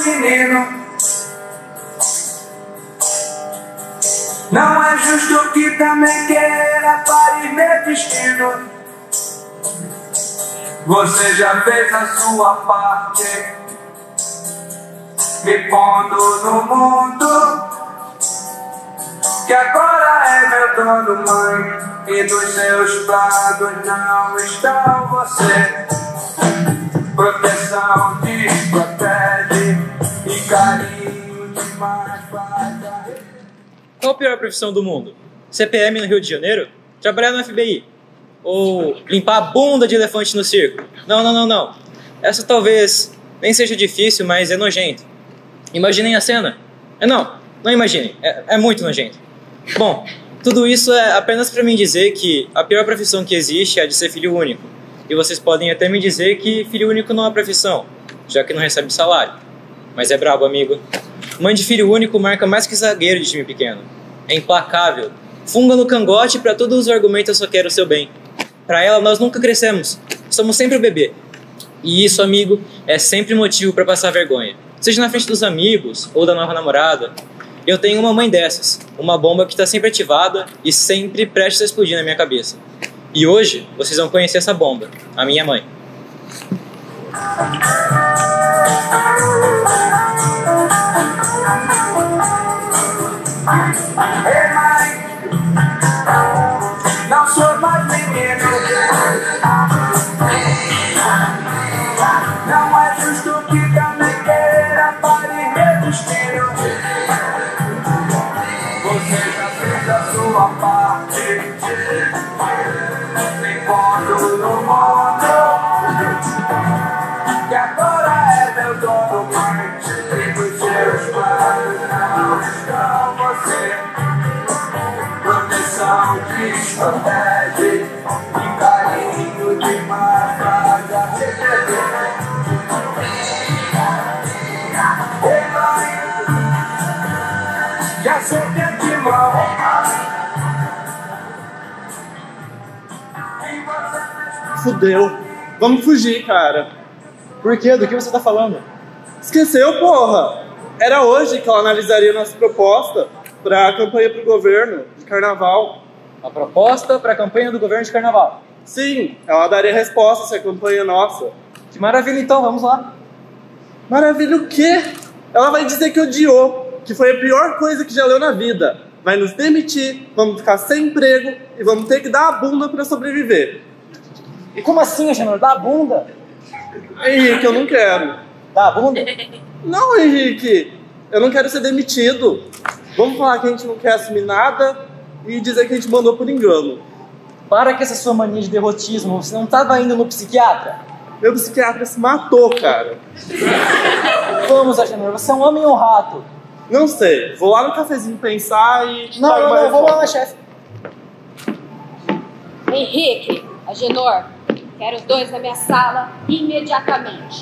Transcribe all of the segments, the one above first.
menino. Não é justo que também queira parir meu destino. Você já fez a sua parte, me pondo no mundo, que agora é meu dono, mãe, e nos seus planos não está você. Proteção desprotege e carinho demais faz a... Qual a pior profissão do mundo? CPM no Rio de Janeiro? Trabalhar no FBI? Ou limpar a bunda de elefante no circo? Não. Essa talvez nem seja difícil, mas é nojento. Imaginem a cena. Não imaginem. É muito nojento. Bom, tudo isso é apenas para mim dizer que a pior profissão que existe é a de ser filho único. E vocês podem até me dizer que filho único não é profissão, já que não recebe salário. Mas é brabo, amigo. Mãe de filho único marca mais que zagueiro de time pequeno. É implacável. Funga no cangote para todos os argumentos eu só quero o seu bem. Para ela nós nunca crescemos. Somos sempre o bebê. E isso, amigo, é sempre motivo para passar vergonha. Seja na frente dos amigos ou da nova namorada. Eu tenho uma mãe dessas. Uma bomba que está sempre ativada e sempre prestes a explodir na minha cabeça. E hoje vocês vão conhecer essa bomba. A minha mãe. Ei, mãe, não sou mais menino. Não é justo que também queira parir meu destino. Você já fez a sua parte, me pondo no mundo, que agora é meu dono, mãe, e dos seus planos não estão você. Proteção desprotege e carinho demais faz a rebeber. Ei, mãe, já sei que é de mão. Fudeu. Vamos fugir, cara. Por quê? Do que você tá falando? Esqueceu, porra? Era hoje que ela analisaria nossa proposta pra campanha pro governo de carnaval. A proposta para a campanha do governo de carnaval. Sim, ela daria resposta se a campanha é nossa. Que maravilha, então, vamos lá. Maravilha o quê? Ela vai dizer que odiou, que foi a pior coisa que já leu na vida. Vai nos demitir, vamos ficar sem emprego e vamos ter que dar a bunda pra sobreviver. E como assim, Agenor? Dá a bunda? Henrique, eu não quero. Dá a bunda? Não, Henrique, eu não quero ser demitido. Vamos falar que a gente não quer assumir nada e dizer que a gente mandou por engano. Para com essa sua mania de derrotismo, você não estava indo no psiquiatra? Meu psiquiatra se matou, cara. Vamos, Agenor, você é um homem ou um rato? Não sei, vou lá no cafezinho pensar e... Não, vou lá, chefe. Henrique, Agenor, quero os dois na minha sala imediatamente.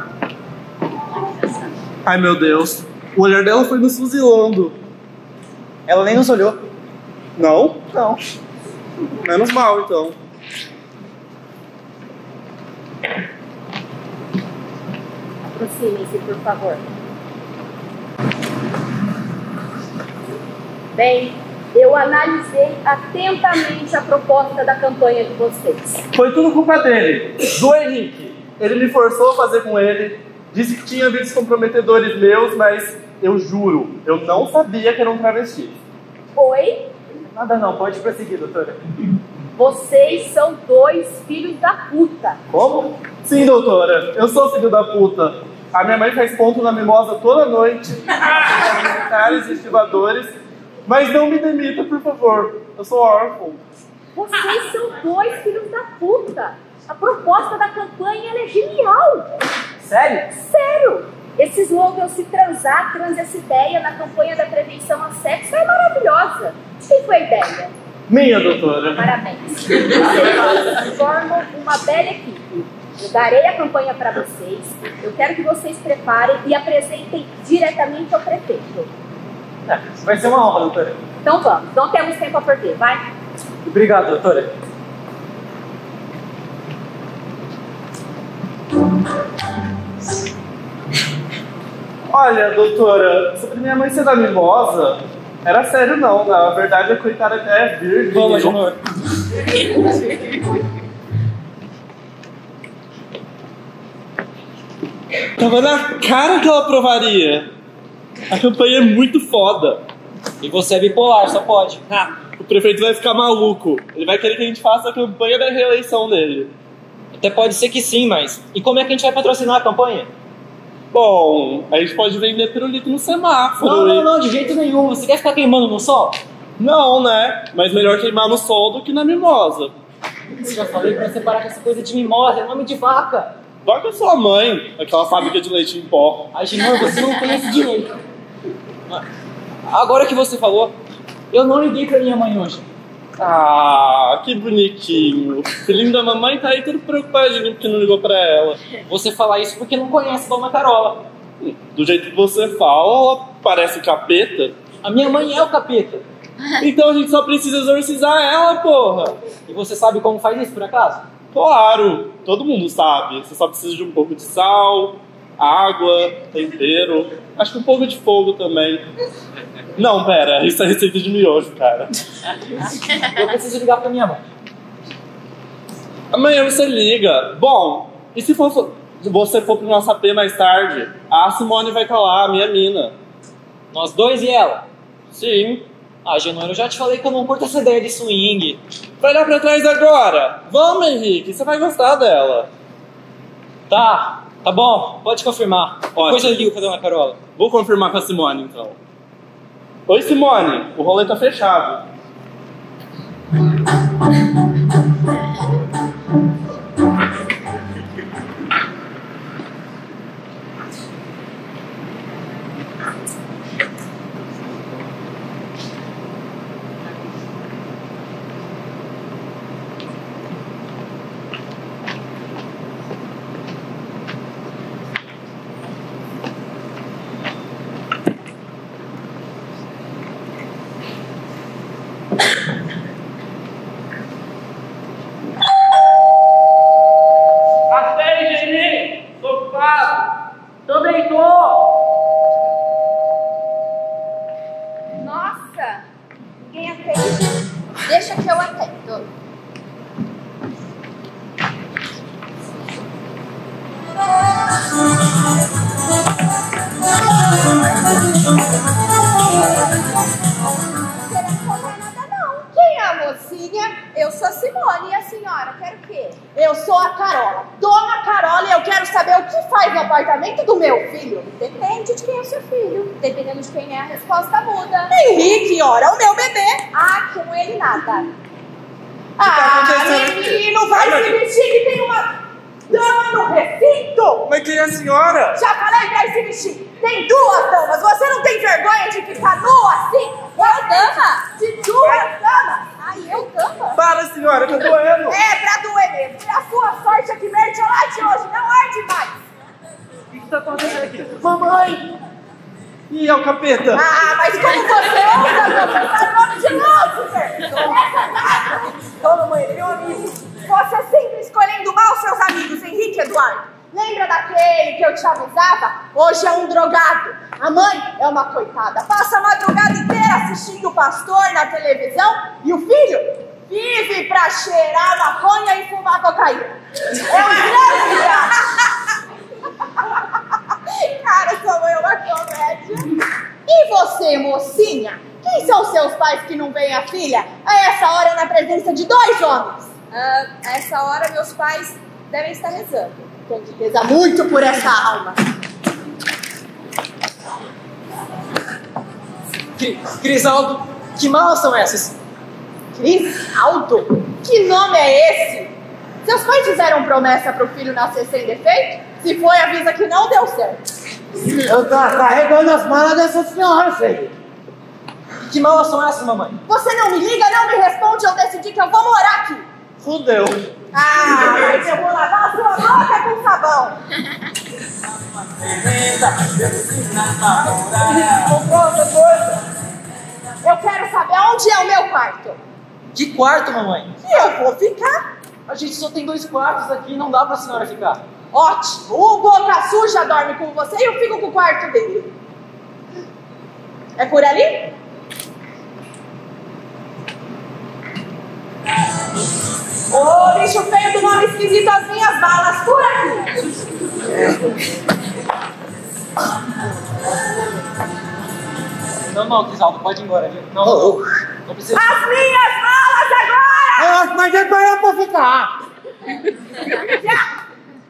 Ai, meu Deus, o olhar dela foi nos fuzilando. Ela nem nos olhou. Não? Não. Menos mal, então. Aproximem-se, por favor. Bem, eu analisei atentamente a proposta da campanha de vocês. Foi tudo culpa dele, do Henrique. Ele me forçou a fazer com ele, disse que tinha vídeos comprometedores meus, mas eu juro, eu não sabia que era um travesti. Oi? Nada não, pode prosseguir, doutora. Vocês são dois filhos da puta. Como? Sim, doutora, eu sou filho da puta. A minha mãe faz ponto na mimosa toda noite, caras e estivadores, mas não me demita, por favor. Eu sou órfão. Vocês são dois filhos da puta. A proposta da campanha ela é genial. Sério? Sério. Esse slogan se transar, trans essa ideia na campanha da prevenção ao sexo é maravilhosa. De quem foi a ideia? Minha, doutora. Parabéns. Vocês formam uma bela equipe. Eu darei a campanha para vocês. Eu quero que vocês preparem e apresentem diretamente ao prefeito. Vai ser uma honra, doutora. Então vamos. Não temos tempo a perder. Vai. Obrigado, doutora. Olha, doutora, sobre minha mãe ser da mimosa, era sério não, na verdade a coitada até é virgem. Vamos, Agenor. Tava na cara que ela aprovaria. A campanha é muito foda. E você é bipolar, só pode. O prefeito vai ficar maluco. Ele vai querer que a gente faça a campanha da reeleição dele. Até pode ser que sim, mas... E como é que a gente vai patrocinar a campanha? Bom, a gente pode vender pirulito no semáforo. Não, de jeito nenhum. Você quer ficar queimando no sol? Não, né? Mas melhor queimar no sol do que na mimosa. Eu já falei pra você parar com essa coisa de mimosa, é nome de vaca. Vaca é sua mãe, aquela fábrica de leite em pó. Agenor, você não tem esse direito. Agora que você falou, eu não liguei pra minha mãe hoje. Ah, que bonitinho. O filhinho da mamãe tá aí todo preocupadinho porque não ligou pra ela. Você fala isso porque não conhece Dona Carola. Do jeito que você fala, ela parece capeta. A minha mãe é o capeta. Então a gente só precisa exorcizar ela, porra. E você sabe como faz isso, por acaso? Claro, todo mundo sabe. Você só precisa de um pouco de sal, água, tempero. Acho que um pouco de fogo também. Não, pera, isso é receita de miojo, cara. Eu preciso ligar pra minha mãe. Amanhã você liga. Bom, e se você for pro nosso AP mais tarde? A Simone vai estar lá, a minha mina. Nós dois e ela? Sim. Ah, Genor, eu já te falei que eu não curto essa ideia de swing. Vai lá pra trás agora. Vamos, Henrique, você vai gostar dela. Tá bom, pode confirmar. Depois eu ligo pra Dona Carola. Vou confirmar com a Simone, então. Oi, Simone, o rolê tá fechado. Nossa, ninguém atende. Deixa que eu atendo. Quem é a mocinha? Eu sou a Simone e a senhora quer o quê? Eu sou a Carola, Dona Carola, e eu quero saber o que faz no apartamento do meu filho. Depende de quem é o seu filho. Dependendo de quem é, a resposta muda. Henrique, ora, o meu bebê. Ah, com ele nada. Menino, vai se vestir que tem uma dama no recinto. Mas quem é a senhora? Já falei pra se vestir. Tem duas damas. Você não tem vergonha de ficar nua assim? Eu dama? De duas damas. Ai, eu dama? Para, senhora, tá doendo. É, pra doer mesmo. E a sua sorte é que mertiolate hoje não arde mais. O que tá acontecendo aqui? Mamãe. Ih, é o capeta. Ah, mas como você ousa professar o nome de Lúcifer? Essa data. Ô, mamãe, meu amigo. Você sempre escolhendo mal seus amigos, Henrique e Eduardo. Lembra daquele que eu te avisava? Hoje é um drogado. A mãe é uma coitada. Passa a madrugada inteira assistindo o pastor na televisão. E o filho vive pra cheirar maconha e fumar cocaína. É um grande gato. Cara, sua mãe é uma comédia. E você, mocinha? Quem são seus pais que não veem a filha a essa hora na presença de dois homens? A essa hora meus pais devem estar rezando. Tem que rezar muito por essa alma. Crisaldo, que malas são essas? Crisaldo? Que nome é esse? Seus pais fizeram promessa pro filho nascer sem defeito? Se foi, avisa que não deu certo. Eu tô carregando as malas dessa senhora, filho. Que malas são essas, mamãe? Você não me liga, não me responde, eu decidi que eu vou morar aqui. Fudeu. Ah, mas eu vou lavar a sua boca com sabão. Eu quero saber onde é o meu quarto. Que quarto, mamãe? E eu vou ficar. A gente só tem 2 quartos aqui, não dá pra senhora ficar. Ótimo. O Boca Suja dorme com você e eu fico com o quarto dele. É por ali? Ô, bicho feio do nome esquisito, as minhas balas por aqui. Não, Crisaldo, pode ir embora, viu? Não precisa. As minhas balas agora! Mas é pra eu pra ficar. Já!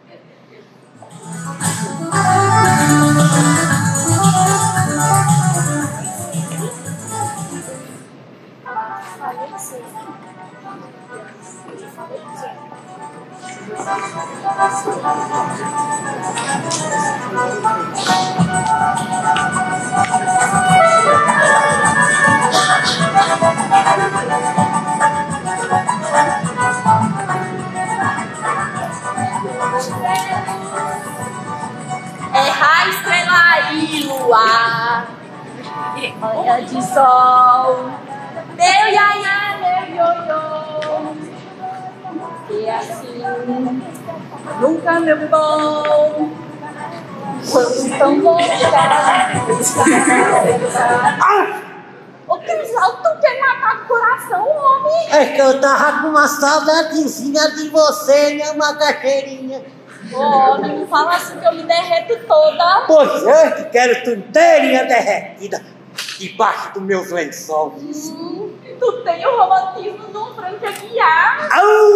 É raio, estrela e luar, manhã de sol, meu iaiá, meu ioiô, e assim, nunca meu bom, quando tão louca. Ô, Crisaldo, tu quer matar o coração, homem? É que eu tava com uma saudadezinha de você, minha macacheirinha. Ô, não fala assim que eu me derreto toda. Pois é, que quero tu inteirinha derretida debaixo dos meus lençóis. Tu tem o romantismo de um Frank Aguiar.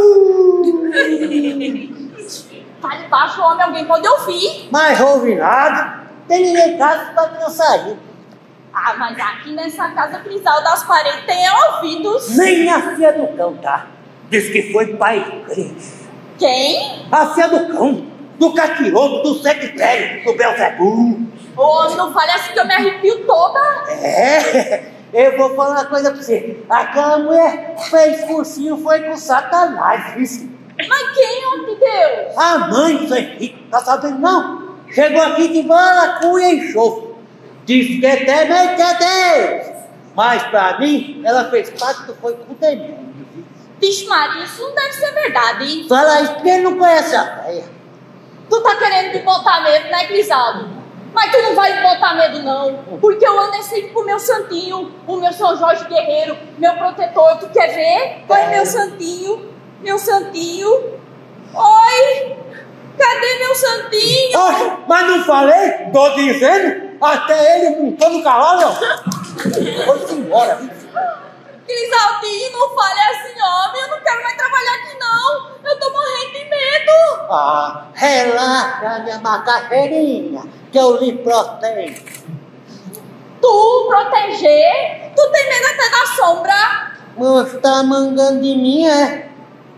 Fale baixo, homem, alguém pode ouvir. Mas ouve nada, tem ninguém em casa pra eu sair. Ah, mas aqui nessa casa, Crisaldo, as paredes têm ouvidos. Nem a filha do cão, tá? Diz que foi pra igreja. Quem? A filha do cão, do caquiroto, do cemitério, do Belzebu. Ô, não fale assim que eu me arrepio toda. É, eu vou falar uma coisa pra você. Aquela mulher fez cursinho, foi com Satanás, viu? Mas quem, homem de Deus? A mãe do Zé Henrique, tá sabendo não? Chegou aqui de balacuia e enxofre. Disse que até meio que é Deus. Mas pra mim, ela fez pacto, foi com o demônio. Vixe Maria, isso não deve ser verdade. Fala isso porque ele não conhece a véia. Tu tá querendo me botar medo, né, Crisaldo? Mas tu não vai me botar medo, não. Porque eu ando sempre com o meu santinho, o meu São Jorge Guerreiro, meu protetor. Tu quer ver? Olha meu santinho, meu santinho. Oi! Cadê meu santinho? Oxe, mas não falei? Tô dizendo. Até ele montou no cavalo, ó. Foi-se embora, viu? Crisaldinho, não fale assim, homem. Eu não quero mais trabalhar aqui, não. Eu tô morrendo de medo. Ah, relaxa, minha macacheirinha, que eu lhe protejo. Tu proteger? Tu tem medo até da sombra? Mas tá mangando de mim, é?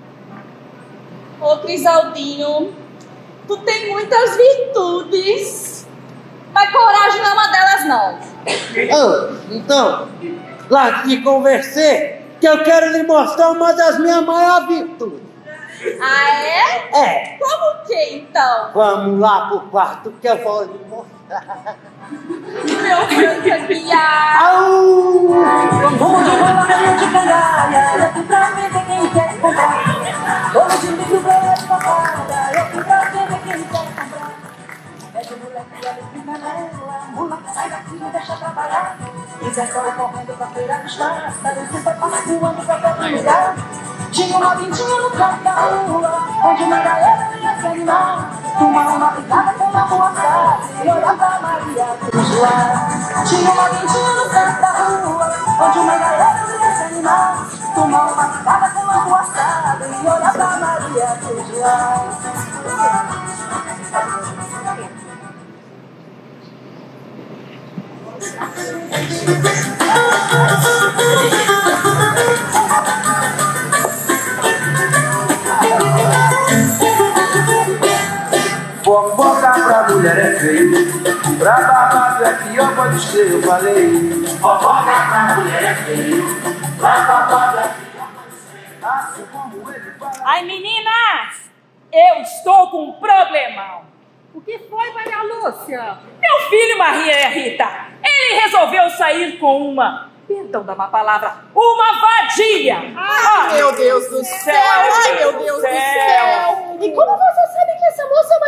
Ô, Crisaldinho, tu tem muitas virtudes, mas coragem não é uma delas, não. Oh, então, lá de conversei, que eu quero lhe mostrar uma das minhas maiores virtudes. Ah, é? É. Como que, então? Vamos lá pro quarto que eu vou lhe mostrar. Meu Frank Aguiar. Au! Vamos de rolamento de cangalha, eu fui pra ver quem quer comprar. Vamos de livro pra de papada, eu fui pra ver quem quer comprar. É de moleque, olha que canela, moleque sai daqui e deixa trabalhar. Quiser sair correndo pra feira dos pássaros, você vai passeando pra todo lugar. Tinha uma vintinha no canto da rua, onde uma galera ia se animar. Tomar uma picada com uma boa tarde e olhar pra Maria Cruz lá. Tinha uma vintinha no canto da rua, onde uma galera ia se animar. Tomar uma picada com uma boa tarde e olhar pra Maria Cruz lá. Fofoca pra mulher é feio, pra babado é pior, pode ser, eu falei. Fofoca pra mulher é feio, pra babado é pior, pode ser. Assim como ele fala. Ai, meninas, eu estou com um problemão. O que foi, Maria Lúcia? Meu filho, Maria Rita, ele resolveu sair com uma, perdão da má palavra, uma vadia. Ai, meu Deus do céu! Ai, meu Deus do céu! E como você sabe que essa moça é uma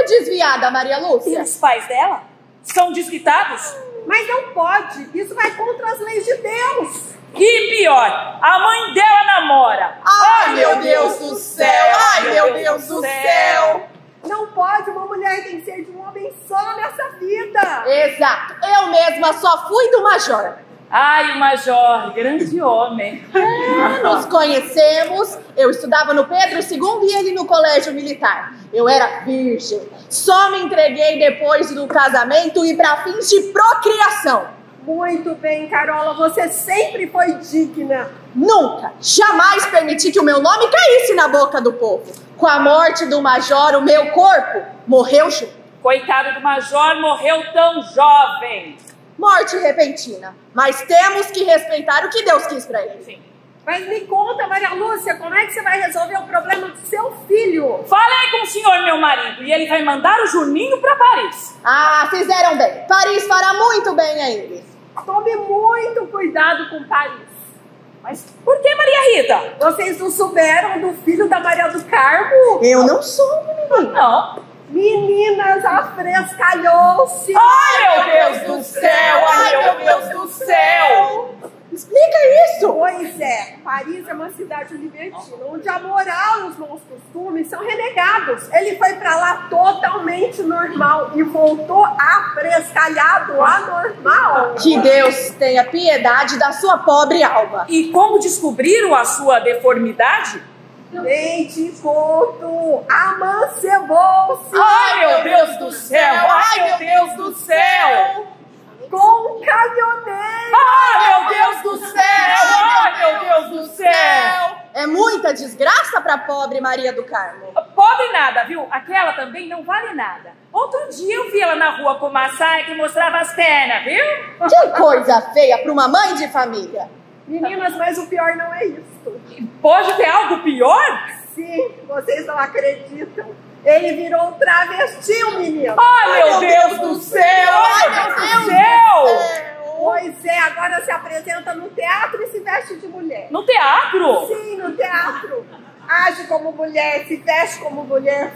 criada, Maria E Lúcia? os pais dela são desquitados. Mas não pode. Isso vai contra as leis de Deus. E pior, a mãe dela namora. Ai, meu Deus do céu! Ai, meu Deus do céu! Não pode. Uma mulher tem que ser de um homem só nessa vida. Exato. Eu mesma só fui do Major. Ai, o Major, grande homem. Nos conhecemos, eu estudava no Pedro II e ele no colégio militar. Eu era virgem, só me entreguei depois do casamento e para fins de procriação. Muito bem, Carola. Você sempre foi digna. Nunca, jamais permiti que o meu nome caísse na boca do povo. Com a morte do Major, o meu corpo morreu junto. Coitado do Major, morreu tão jovem. Morte repentina, mas temos que respeitar o que Deus quis para ele. Sim. Mas me conta, Maria Lúcia, como é que você vai resolver o problema do seu filho? Falei com o senhor, meu marido, e ele vai mandar o Juninho para Paris. Ah, fizeram bem. Paris fará muito bem a eles. Tome muito cuidado com Paris. Mas por que, Maria Rita? Vocês não souberam do filho da Maria do Carmo? Eu não soube, menina. Não. Meninas, afrescalhou-se. Ai, meu Deus do céu! Ai, meu Deus do céu! Explica isso. Pois é, Paris é uma cidade libertina, onde a moral e os bons costumes são renegados. Ele foi pra lá totalmente normal e voltou afrescalhado, anormal. Que Deus tenha piedade da sua pobre alma. E como descobriram a sua deformidade? Nem te conto, amancebou-se. Ai, meu Deus do céu! Ai, meu Deus do céu! Com um caminhoneiro. Ai, meu Deus do céu! Ai, meu Deus do céu! É muita desgraça pra pobre Maria do Carmo. Pobre nada, viu? Aquela também não vale nada. Outro dia eu vi ela na rua com uma saia que mostrava as pernas, viu? Que coisa feia pra uma mãe de família. Meninas, mas o pior não é isso. Pode ter algo pior? Sim, vocês não acreditam. Ele virou um travesti, o menino. Ai, meu Deus do céu! Ai, meu Deus do céu! Pois é, agora se apresenta no teatro e se veste de mulher. No teatro? Sim, no teatro. Age como mulher, se veste como mulher,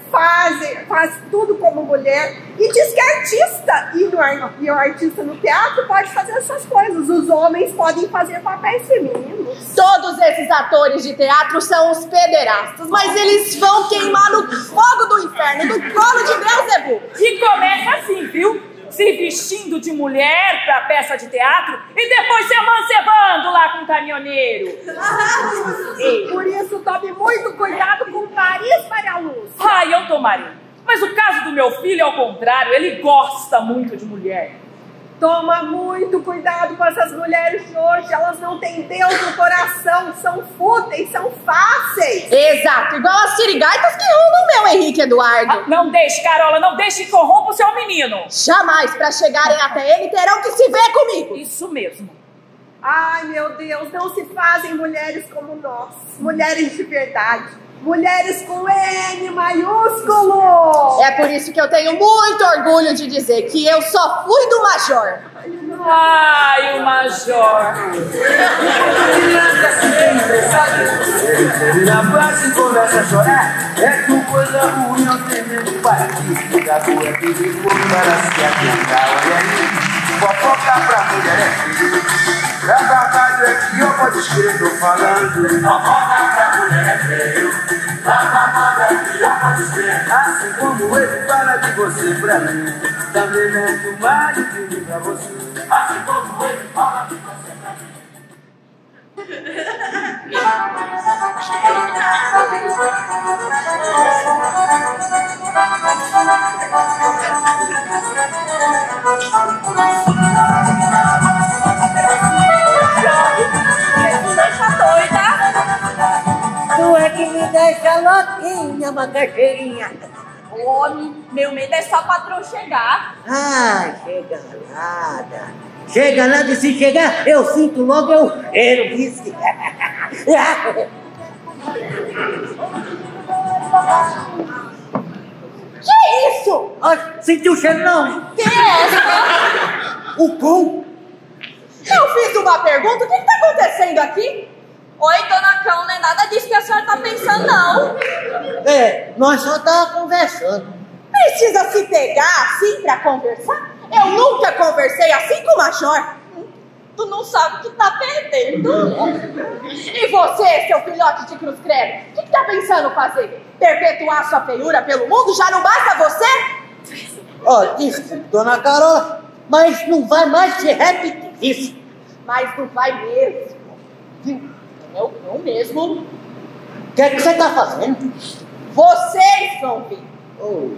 faz tudo como mulher. E diz que é artista. E o artista no teatro pode fazer essas coisas. Os homens podem fazer papéis femininos. Todos esses atores de teatro são os pederastas, mas eles vão queimar no fogo do inferno, no colo de Beelzebub. E começa assim, viu? Se vestindo de mulher pra peça de teatro e depois se amancebando lá com o caminhoneiro. Por isso, tome muito cuidado com Paris, Maria Lúcia. Ai, eu tomaria. Mas o caso do meu filho é ao contrário, ele gosta muito de mulher. Toma muito cuidado com essas mulheres de hoje. Elas não têm Deus no coração. São fúteis, são fáceis. Exato, igual as sirigaitas que rondam meu Henrique Eduardo. Ah, não deixe, Carola, não deixe que corrompa o seu menino. Jamais, para chegarem até ele, terão que se ver comigo. Isso mesmo. Ai, meu Deus, não se fazem mulheres como nós. Mulheres de verdade. Mulheres com N maiúsculo. É por isso que eu tenho muito orgulho de dizer que eu só fui do Major. Ai, o Major. Ele na praça e começa a chorar. É que coisa ruim não tem mesmo para aqui. Da rua que ficou para se atentar. Olha aí, fofoca pra mulher é feio. Pra babado é que eu pode escrever, tô falando. Fofoca pra mulher é feio. Pra babado é que eu pode escrever. Assim como ele fala de você pra mim, também muito mais de mim pra você. Assim como ele fala de você pra mim. Tu é que me deixa louquinha, macaxeirinha. Homem, meu medo é só o patrão chegar. Ah, chega nada. Chega nada e se chegar, eu sinto logo, eu cheiro disso. Que isso? Sentiu o cheiro não? Quem é essa? O cão. Eu fiz uma pergunta, o que está acontecendo aqui? Oi, dona Cão, não é nada disso que a senhora está pensando, não. É, nós só tava conversando. Precisa se pegar assim pra conversar? Eu nunca conversei assim com o Major. Tu não sabe o que tá perdendo. E você, seu filhote de cruz credo, o que tá pensando fazer? Perpetuar sua feiura pelo mundo? Já não basta você? Ó, desculpe, dona Carola, mas não vai mais se repetir isso. Mas não vai mesmo. Viu? Eu mesmo. O que é que você tá fazendo? Vocês vão ver. Oh.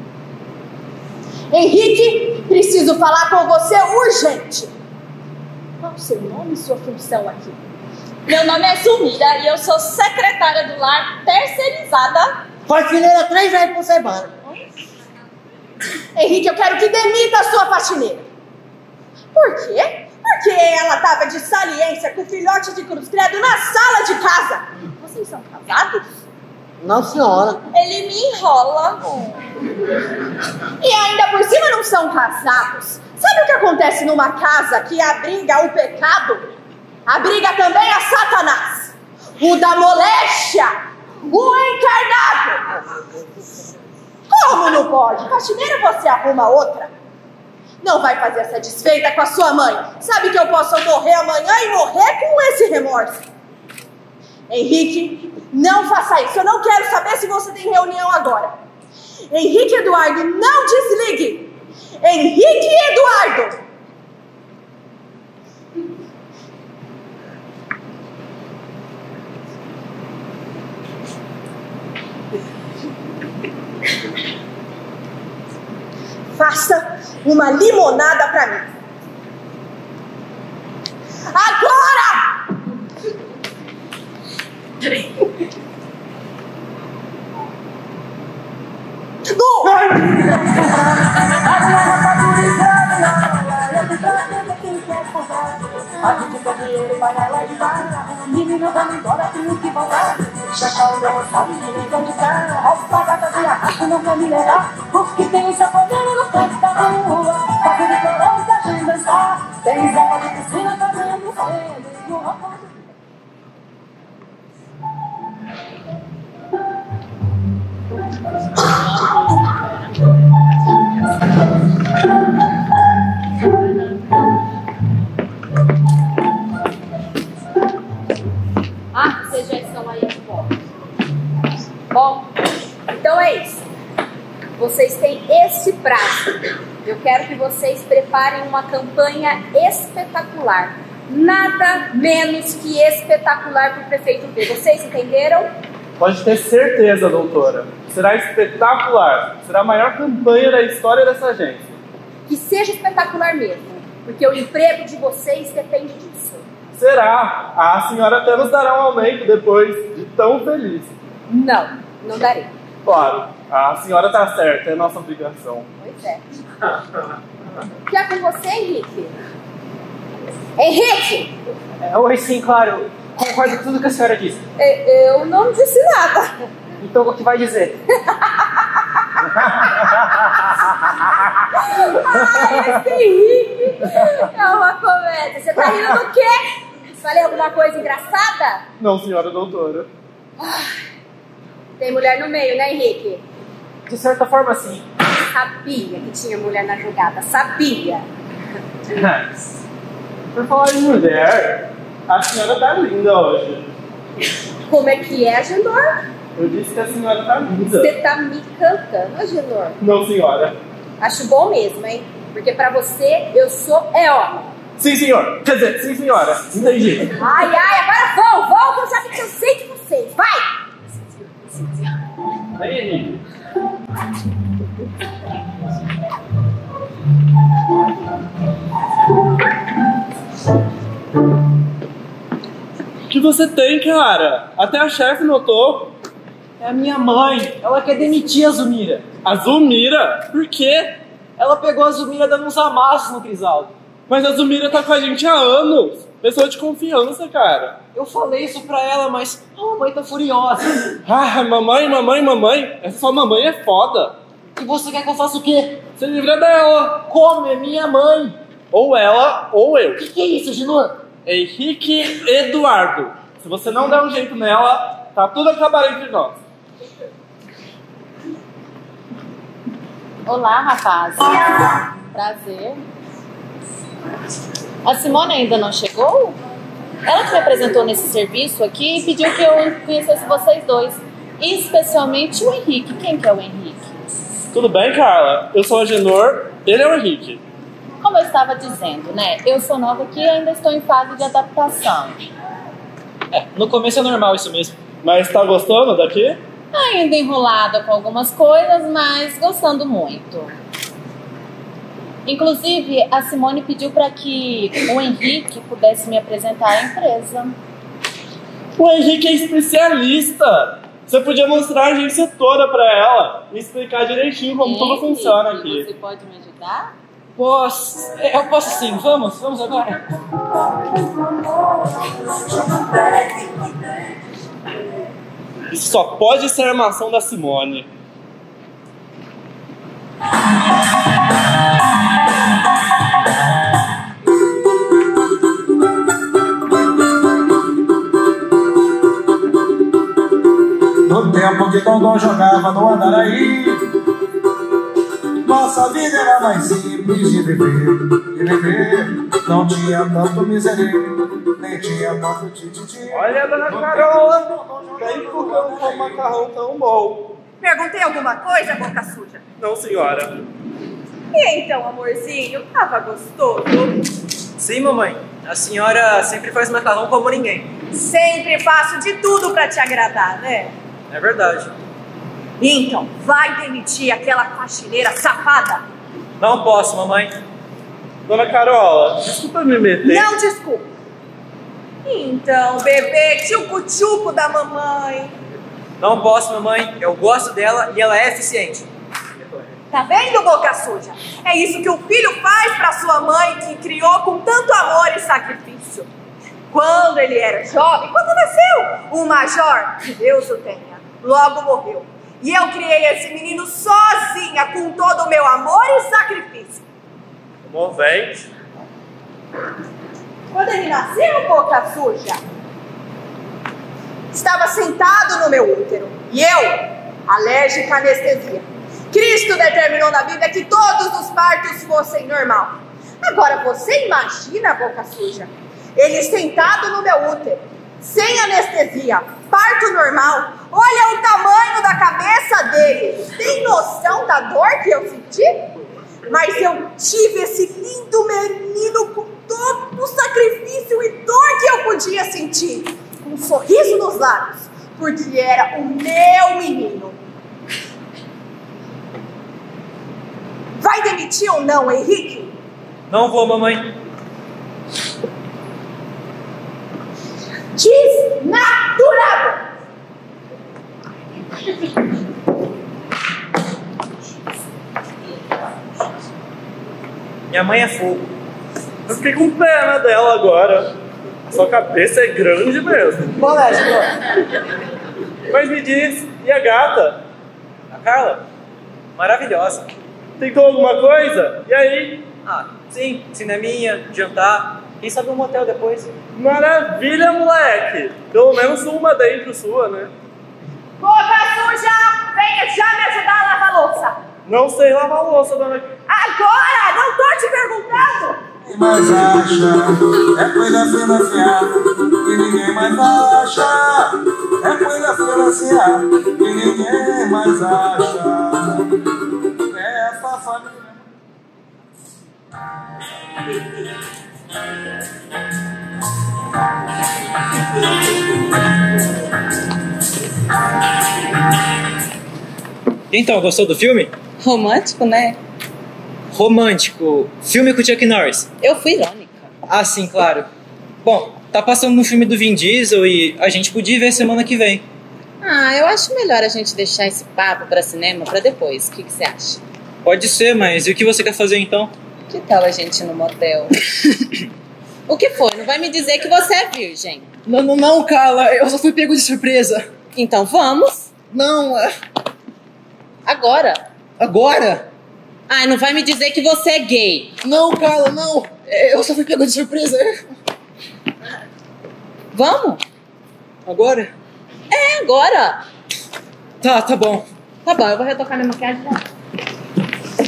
Henrique, preciso falar com você urgente. Qual o seu nome e sua função aqui? Meu nome é Zulmira e eu sou secretária do lar terceirizada. Faxineira 3 vezes por semana. Henrique, eu quero que demita a sua faxineira. Por quê? Porque ela estava de saliência com o filhote de cruz credo na sala de casa. Vocês são casados? Não, senhora. Ele me enrola. E ainda por cima não são casados. Sabe o que acontece numa casa que abriga o pecado? Abriga também a Satanás, o da moléstia, o encarnado. Como não pode? Faxineira, você arruma outra. Não vai fazer essa desfeita com a sua mãe. Sabe que eu posso morrer amanhã e morrer com esse remorso. Henrique, não faça isso. Eu não quero saber se você tem reunião agora. Henrique Eduardo, não desligue. Henrique Eduardo. Faça uma limonada pra mim. Agora! A gente quer dinheiro, panela de barra. Menina, vamos embora, tenho que voltar. Chacal, não sabe direito onde tá. Roupa, gata de arrasto, não quer me levar. Porque tem um saponeiro no canto da rua. Papo de colão que a gente dançar. Tem roupa de piscina fazendo cedo. E o roupa de... Ah, vocês já estão aí de volta. Bom, então é isso. Vocês têm esse prazo. Eu quero que vocês preparem uma campanha espetacular. Nada menos que espetacular para o prefeito ver. Vocês entenderam? Pode ter certeza, doutora. Será espetacular. Será a maior campanha da história dessa agência. Que seja espetacular mesmo. Porque o emprego de vocês depende disso. Será? A senhora até nos dará um aumento depois de tão feliz. Não, não darei. Claro, a senhora está certa, é nossa obrigação. Pois é. O que é com você, Henrique? Henrique! Oi, sim, claro. Concordo com tudo que a senhora disse. Eu não disse nada. Então, o que vai dizer? Ai, esse Henrique é uma comédia. Você tá rindo do quê? Falei alguma coisa engraçada? Não, senhora doutora. Tem mulher no meio, né, Henrique? De certa forma, sim. Sabia que tinha mulher na jogada, sabia. Por falar em mulher, a senhora tá linda hoje. Como é que é, Agenor? Eu disse que a senhora tá linda. Você tá me cantando, Agenor. Não, senhora. Acho bom mesmo, hein? Porque pra você, eu sou homem. Sim, senhor. Quer dizer, sim, senhora. Entendi. Ai, agora vão, que eu já vi que eu sei de vocês. Vai! Aí, Henrique. O que você tem, cara? Até a chefe notou. É a minha mãe. Ela quer demitir a Zulmira. A Zulmira? Por quê? Ela pegou a Zulmira dando uns amassos no Crisaldo. Mas a Zulmira tá com a gente há anos. Pessoa de confiança, cara. Eu falei isso pra ela, mas a mamãe tá furiosa. Ah, mamãe. Essa sua mamãe é foda. E você quer que eu faça o quê? Você livra dela. Como? É minha mãe. Ou ela, ou eu. O que é isso, Ginor? Henrique Eduardo. Se você não der um jeito nela, tá tudo acabado entre nós. Olá, rapaz. Prazer. A Simone ainda não chegou? Ela que me apresentou nesse serviço aqui e pediu que eu conhecesse vocês dois. Especialmente o Henrique. Quem que é o Henrique? Tudo bem, Carla? Eu sou o Agenor, ele é o Henrique. Como eu estava dizendo, né? Eu sou nova aqui e ainda estou em fase de adaptação. No começo é normal isso mesmo. Mas tá gostando daqui? Ainda enrolada com algumas coisas, mas gostando muito. Inclusive, a Simone pediu para que o Henrique pudesse me apresentar à empresa. O Henrique é especialista! Você podia mostrar a agência toda pra ela e explicar direitinho como tudo funciona aqui. Você pode me ajudar? Posso? Eu posso sim. Vamos agora. Isso só pode ser a armação da Simone. No tempo que Dondon jogava no Andaraí, nossa vida era mais simples de viver. Não tinha tanto miserável, nem tinha tanto tititi. Olha, dona Carola, vem porque eu não como macarrão tão bom. Perguntei alguma coisa, boca suja? Não, senhora. E então, amorzinho, tava gostoso? Sim, mamãe. A senhora sempre faz macarrão como ninguém. Sempre faço de tudo pra te agradar, né? É verdade. Então, vai demitir aquela faxineira safada? Não posso, mamãe. Dona Carola, desculpa me meter. Não desculpa. Então, bebê, tchucu-tchucu da mamãe. Não posso, mamãe. Eu gosto dela e ela é eficiente. Tá vendo, boca suja? É isso que o filho faz pra sua mãe, que criou com tanto amor e sacrifício. Quando ele era jovem, quando nasceu, o major, que Deus o tenha, logo morreu. E eu criei esse menino sozinha, com todo o meu amor e sacrifício. Comovente. Quando ele nasceu, boca suja, estava sentado no meu útero. E eu, alérgica à anestesia. Cristo determinou na Bíblia que todos os partos fossem normal. Agora, você imagina, boca suja, ele sentado no meu útero, sem anestesia, parto normal. Olha o tamanho da cabeça dele. Tem noção da dor que eu senti? Mas eu tive esse lindo menino com todo o sacrifício e dor que eu podia sentir. Com um sorriso nos lábios, porque era o meu menino. Vai demitir ou não, Henrique? Não vou, mamãe. Desnaturado! Minha mãe é fogo. Eu fiquei com pena dela agora. Sua cabeça é grande mesmo. Colégio, Mas me diz, e a gata? A Carla? Maravilhosa. Tentou alguma coisa? E aí? Ah, sim. Cineminha, jantar. Quem sabe um motel depois. Maravilha, moleque! Pelo menos uma dentro sua, né? Boca suja! Venha já me ajudar a lavar a louça! Não sei lavar louça, dona... Agora! Não tô te perguntando! Mas acha, é coisa financiada, que ninguém mais acha. É coisa financiada, que ninguém mais acha. É essa família. Então, gostou do filme? Romântico, né? Romântico. Filme com o Chuck Norris. Eu fui irônica. Ah, sim, claro. Bom, tá passando no filme do Vin Diesel e a gente podia ver semana que vem. Ah, eu acho melhor a gente deixar esse papo pra cinema pra depois. O que você acha? Pode ser, mas e o que você quer fazer então? Que tal a gente ir no motel? O que foi? Não vai me dizer que você é virgem. Não, Carla. Eu só fui pego de surpresa. Então vamos. Não, Agora. agora? Ai, não vai me dizer que você é gay. Não, Carla, não. Eu só fui pego de surpresa. Vamos? Agora? É, agora. Tá bom. Tá bom, eu vou retocar minha maquiagem já.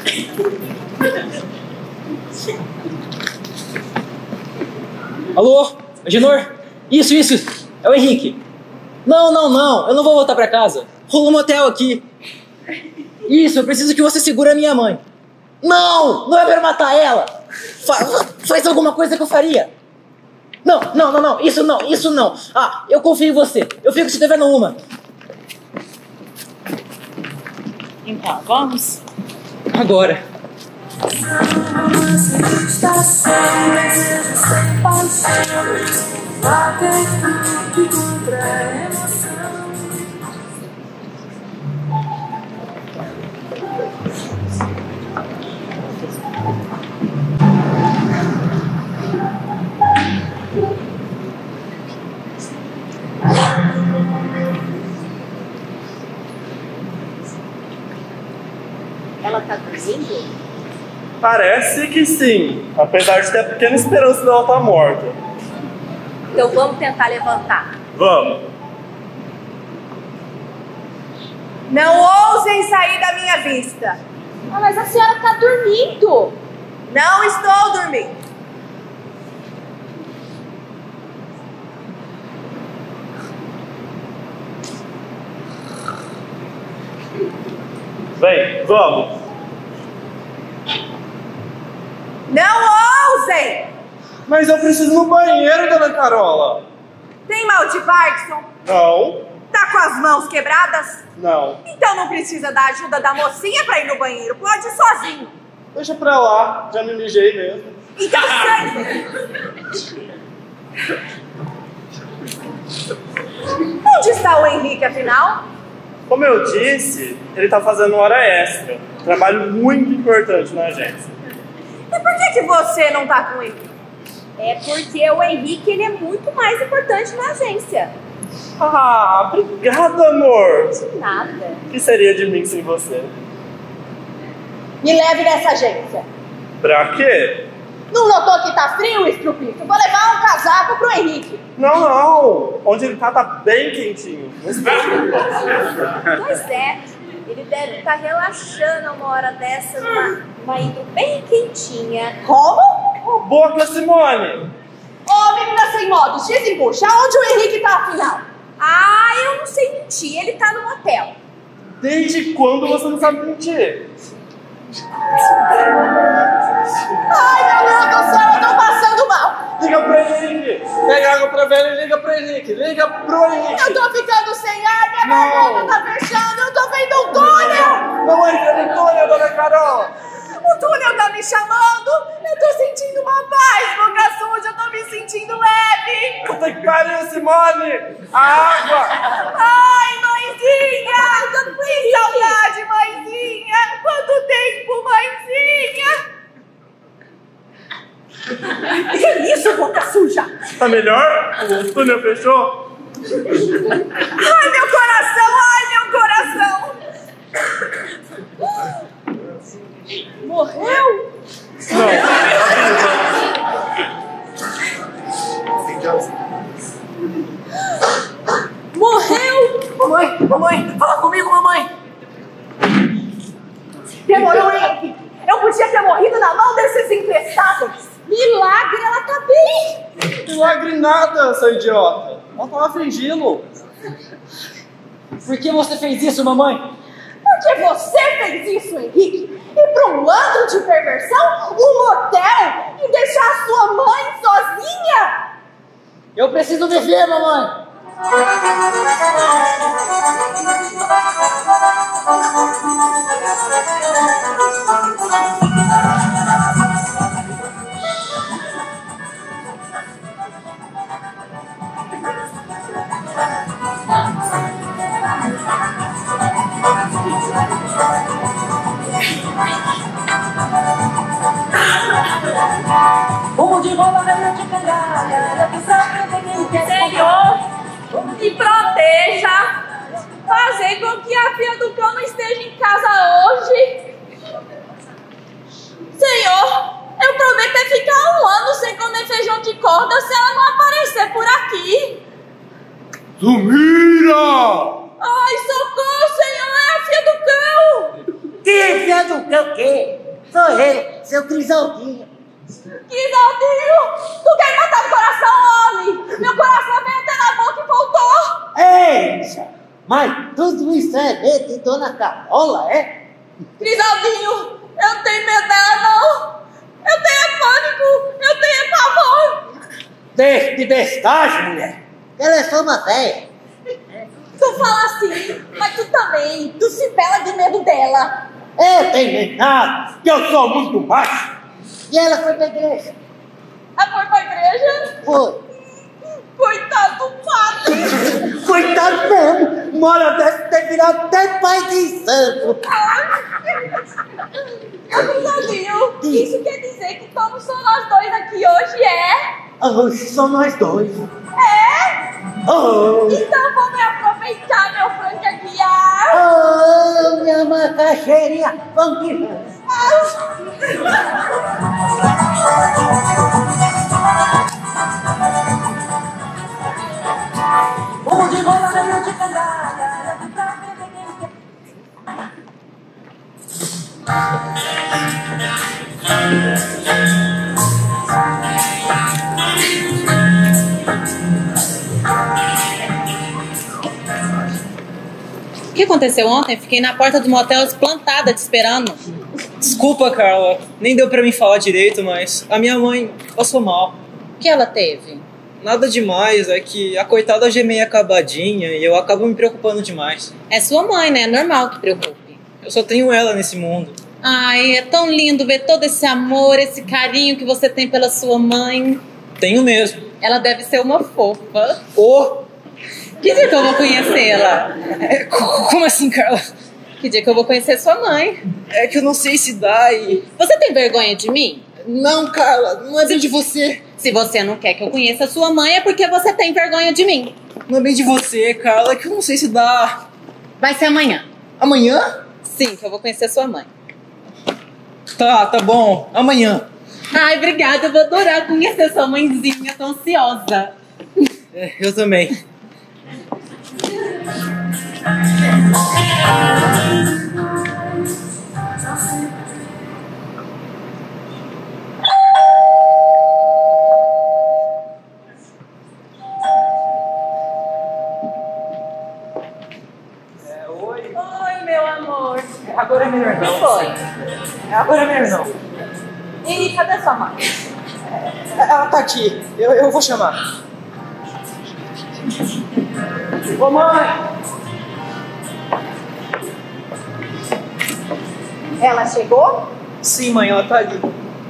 Alô? Agenor? Isso. É o Henrique. Não. Eu não vou voltar pra casa. Rolou um motel aqui. Isso, eu preciso que você segure a minha mãe. Não é pra matar ela. Faz alguma coisa que eu faria. Não. Isso não. Ah, eu confio em você. Eu fico te devendo uma. Então, vamos? Agora. Ela tá dormindo? Parece que sim, apesar de ter a pequena esperança dela estar morta. Então vamos tentar levantar. Vamos. Não ousem sair da minha vista. Ah, mas a senhora tá dormindo. Não estou dormindo. Vem, vamos. Não ousem! Mas eu preciso ir no banheiro, dona Carola. Tem mal de Parkinson? Não, Tá com as mãos quebradas? não. Então não precisa da ajuda da mocinha pra ir no banheiro. Pode ir sozinho. Deixa pra lá, já me mijei mesmo. Então sai. Onde está o Henrique, afinal? Como eu disse, ele tá fazendo hora extra. Trabalho muito importante na agência. E por que você não tá com ele? É porque o Henrique ele é muito mais importante na agência. Ah, obrigado, amor. Nada. O que seria de mim sem você? Me leve nessa agência. Pra quê? Não notou que tá frio, estrupito? Vou levar um casaco pro Henrique. Não. Onde ele tá bem quentinho. Não se preocupa. Pois é. Ele deve estar relaxando a uma hora dessa, numa hidro bem quentinha. Como? Boca, Simone. Ô, menina sem modos, desembucha. Onde o Henrique tá, afinal? Ah, eu não sei mentir. Ele tá no motel. Desde quando você não sabe mentir? Ai, meu Deus do céu, eu tô passando mal. Liga pro Henrique. Pega água pra velha e liga pro Henrique. Liga pro Henrique. Eu tô ficando sem ar, minha garganta tá fechando, eu tô vendo um túnel. Não entra no túnel, dona Carola. O túnel tá me chamando. Eu tô sentindo uma paz, boca suja, eu tô me sentindo leve. Puta que pariu, Simone. A água. Ai, mãezinha. Que saudade, mãezinha. Quanto tempo, mãezinha. Que isso, boca suja? Tá melhor? O túnel fechou? Ai, meu coração, ai, meu coração. Morreu? Morreu? Mamãe, fala comigo, mamãe. Demorou, hein? Eu podia ter morrido na mão desses emprestados. Milagre, ela tá bem. Milagre nada, seu idiota. Ela tava fingindo. Por que você fez isso, mamãe? Porque você fez isso, Henrique? Ir pra um antro de perversão, um motel e deixar a sua mãe sozinha? Eu preciso viver, mamãe. Fumo de bola, remédio de cangalha, eu tô sabendo quem quer. Senhor, me proteja. Fazer com que a filha do cão não esteja em casa hoje. Senhor, eu prometo é ficar 1 ano sem comer feijão de corda se ela não aparecer por aqui. Sumira! Ai, socorro, Senhor, é a filha do cão. Que filha do cão, quê? Sou ele, seu Crisaldinho. Crisaldinho, tu quer matar o coração, homem? Meu coração veio até na boca e voltou. Eita, mas tudo isso é medo de Dona Carola, é? Crisaldinho, eu tenho medo dela, não. Eu tenho pânico, eu tenho pavor. Deixa de bestagem, mulher. Ela é só uma véia. Tu fala assim, mas tu também, tu se pela de medo dela. Eu tenho medo nada, que eu sou muito baixo. E ela foi pra igreja. Ela foi pra igreja? Foi. Coitado do padre. Coitado mesmo. Uma hora dessa ter virado até pai de santo. Crisaldinho, isso quer dizer que somos só nós dois aqui hoje, é? Hoje são nós dois. É? Oh. Então vou me aproveitar, meu Frank Aguiar. Oh, minha macaxeirinha. Vamos que vamos. Vamos de bola, meio de cangalha, levo pra vender quem quer. O que aconteceu ontem? Fiquei na porta do motel esplantada te esperando. Desculpa, Carla. Nem deu pra mim falar direito, mas a minha mãe passou mal. O que ela teve? Nada demais, é que a coitada já é meio acabadinha e eu acabo me preocupando demais. É sua mãe, né? É normal que preocupe. Eu só tenho ela nesse mundo. Ai, é tão lindo ver todo esse amor, esse carinho que você tem pela sua mãe. Tenho mesmo. Ela deve ser uma fofa. Oh! Que dia que eu vou conhecê-la? Como assim, Carla? Que dia que eu vou conhecer sua mãe? É que eu não sei se dá e... Você tem vergonha de mim? Não, Carla, não é bem de você. Se você não quer que eu conheça sua mãe, é porque você tem vergonha de mim. Não é bem de você, Carla, é que eu não sei se dá. Vai ser amanhã. Amanhã? Sim, que eu vou conhecer sua mãe. Tá bom. Amanhã. Ai, obrigada, eu vou adorar conhecer sua mãezinha, tô ansiosa. É, eu também. Oi, meu amor. Agora é melhor não. O que foi? Agora é melhor não. E cadê sua mãe? Ela tá aqui. Eu vou chamar. Ô, mãe! Ela chegou? Sim, mãe, ela tá ali.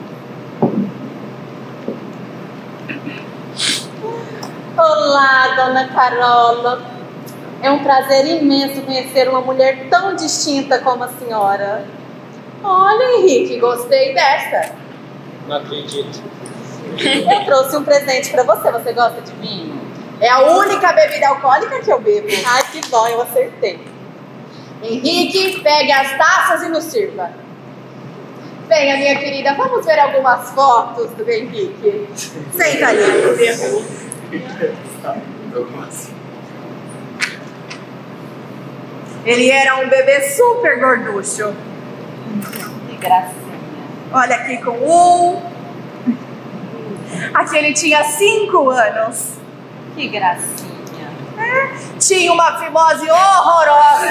Olá, dona Carola. É um prazer imenso conhecer uma mulher tão distinta como a senhora. Olha, Henrique, gostei dessa. Não acredito. Eu trouxe um presente pra você. Você gosta de vinho? É a única bebida alcoólica que eu bebo. Ai, que bom, eu acertei. Henrique, pegue as taças e nos sirva. Venha, minha querida, vamos ver algumas fotos do Henrique. Senta aí. Ele era um bebê super gorducho. Que gracinha. Olha aqui com um. Aqui ele tinha 5 anos. Que gracinha. Tinha uma fimose horrorosa.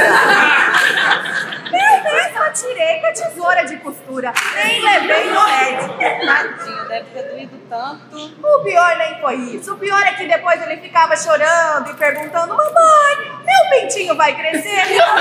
Eu mesma tirei com a tesoura de costura. Nem levei no médico. Tadinho, deve ter doído tanto. O pior nem foi isso. O pior é que depois ele ficava chorando e perguntando: mamãe, meu pintinho vai crescer?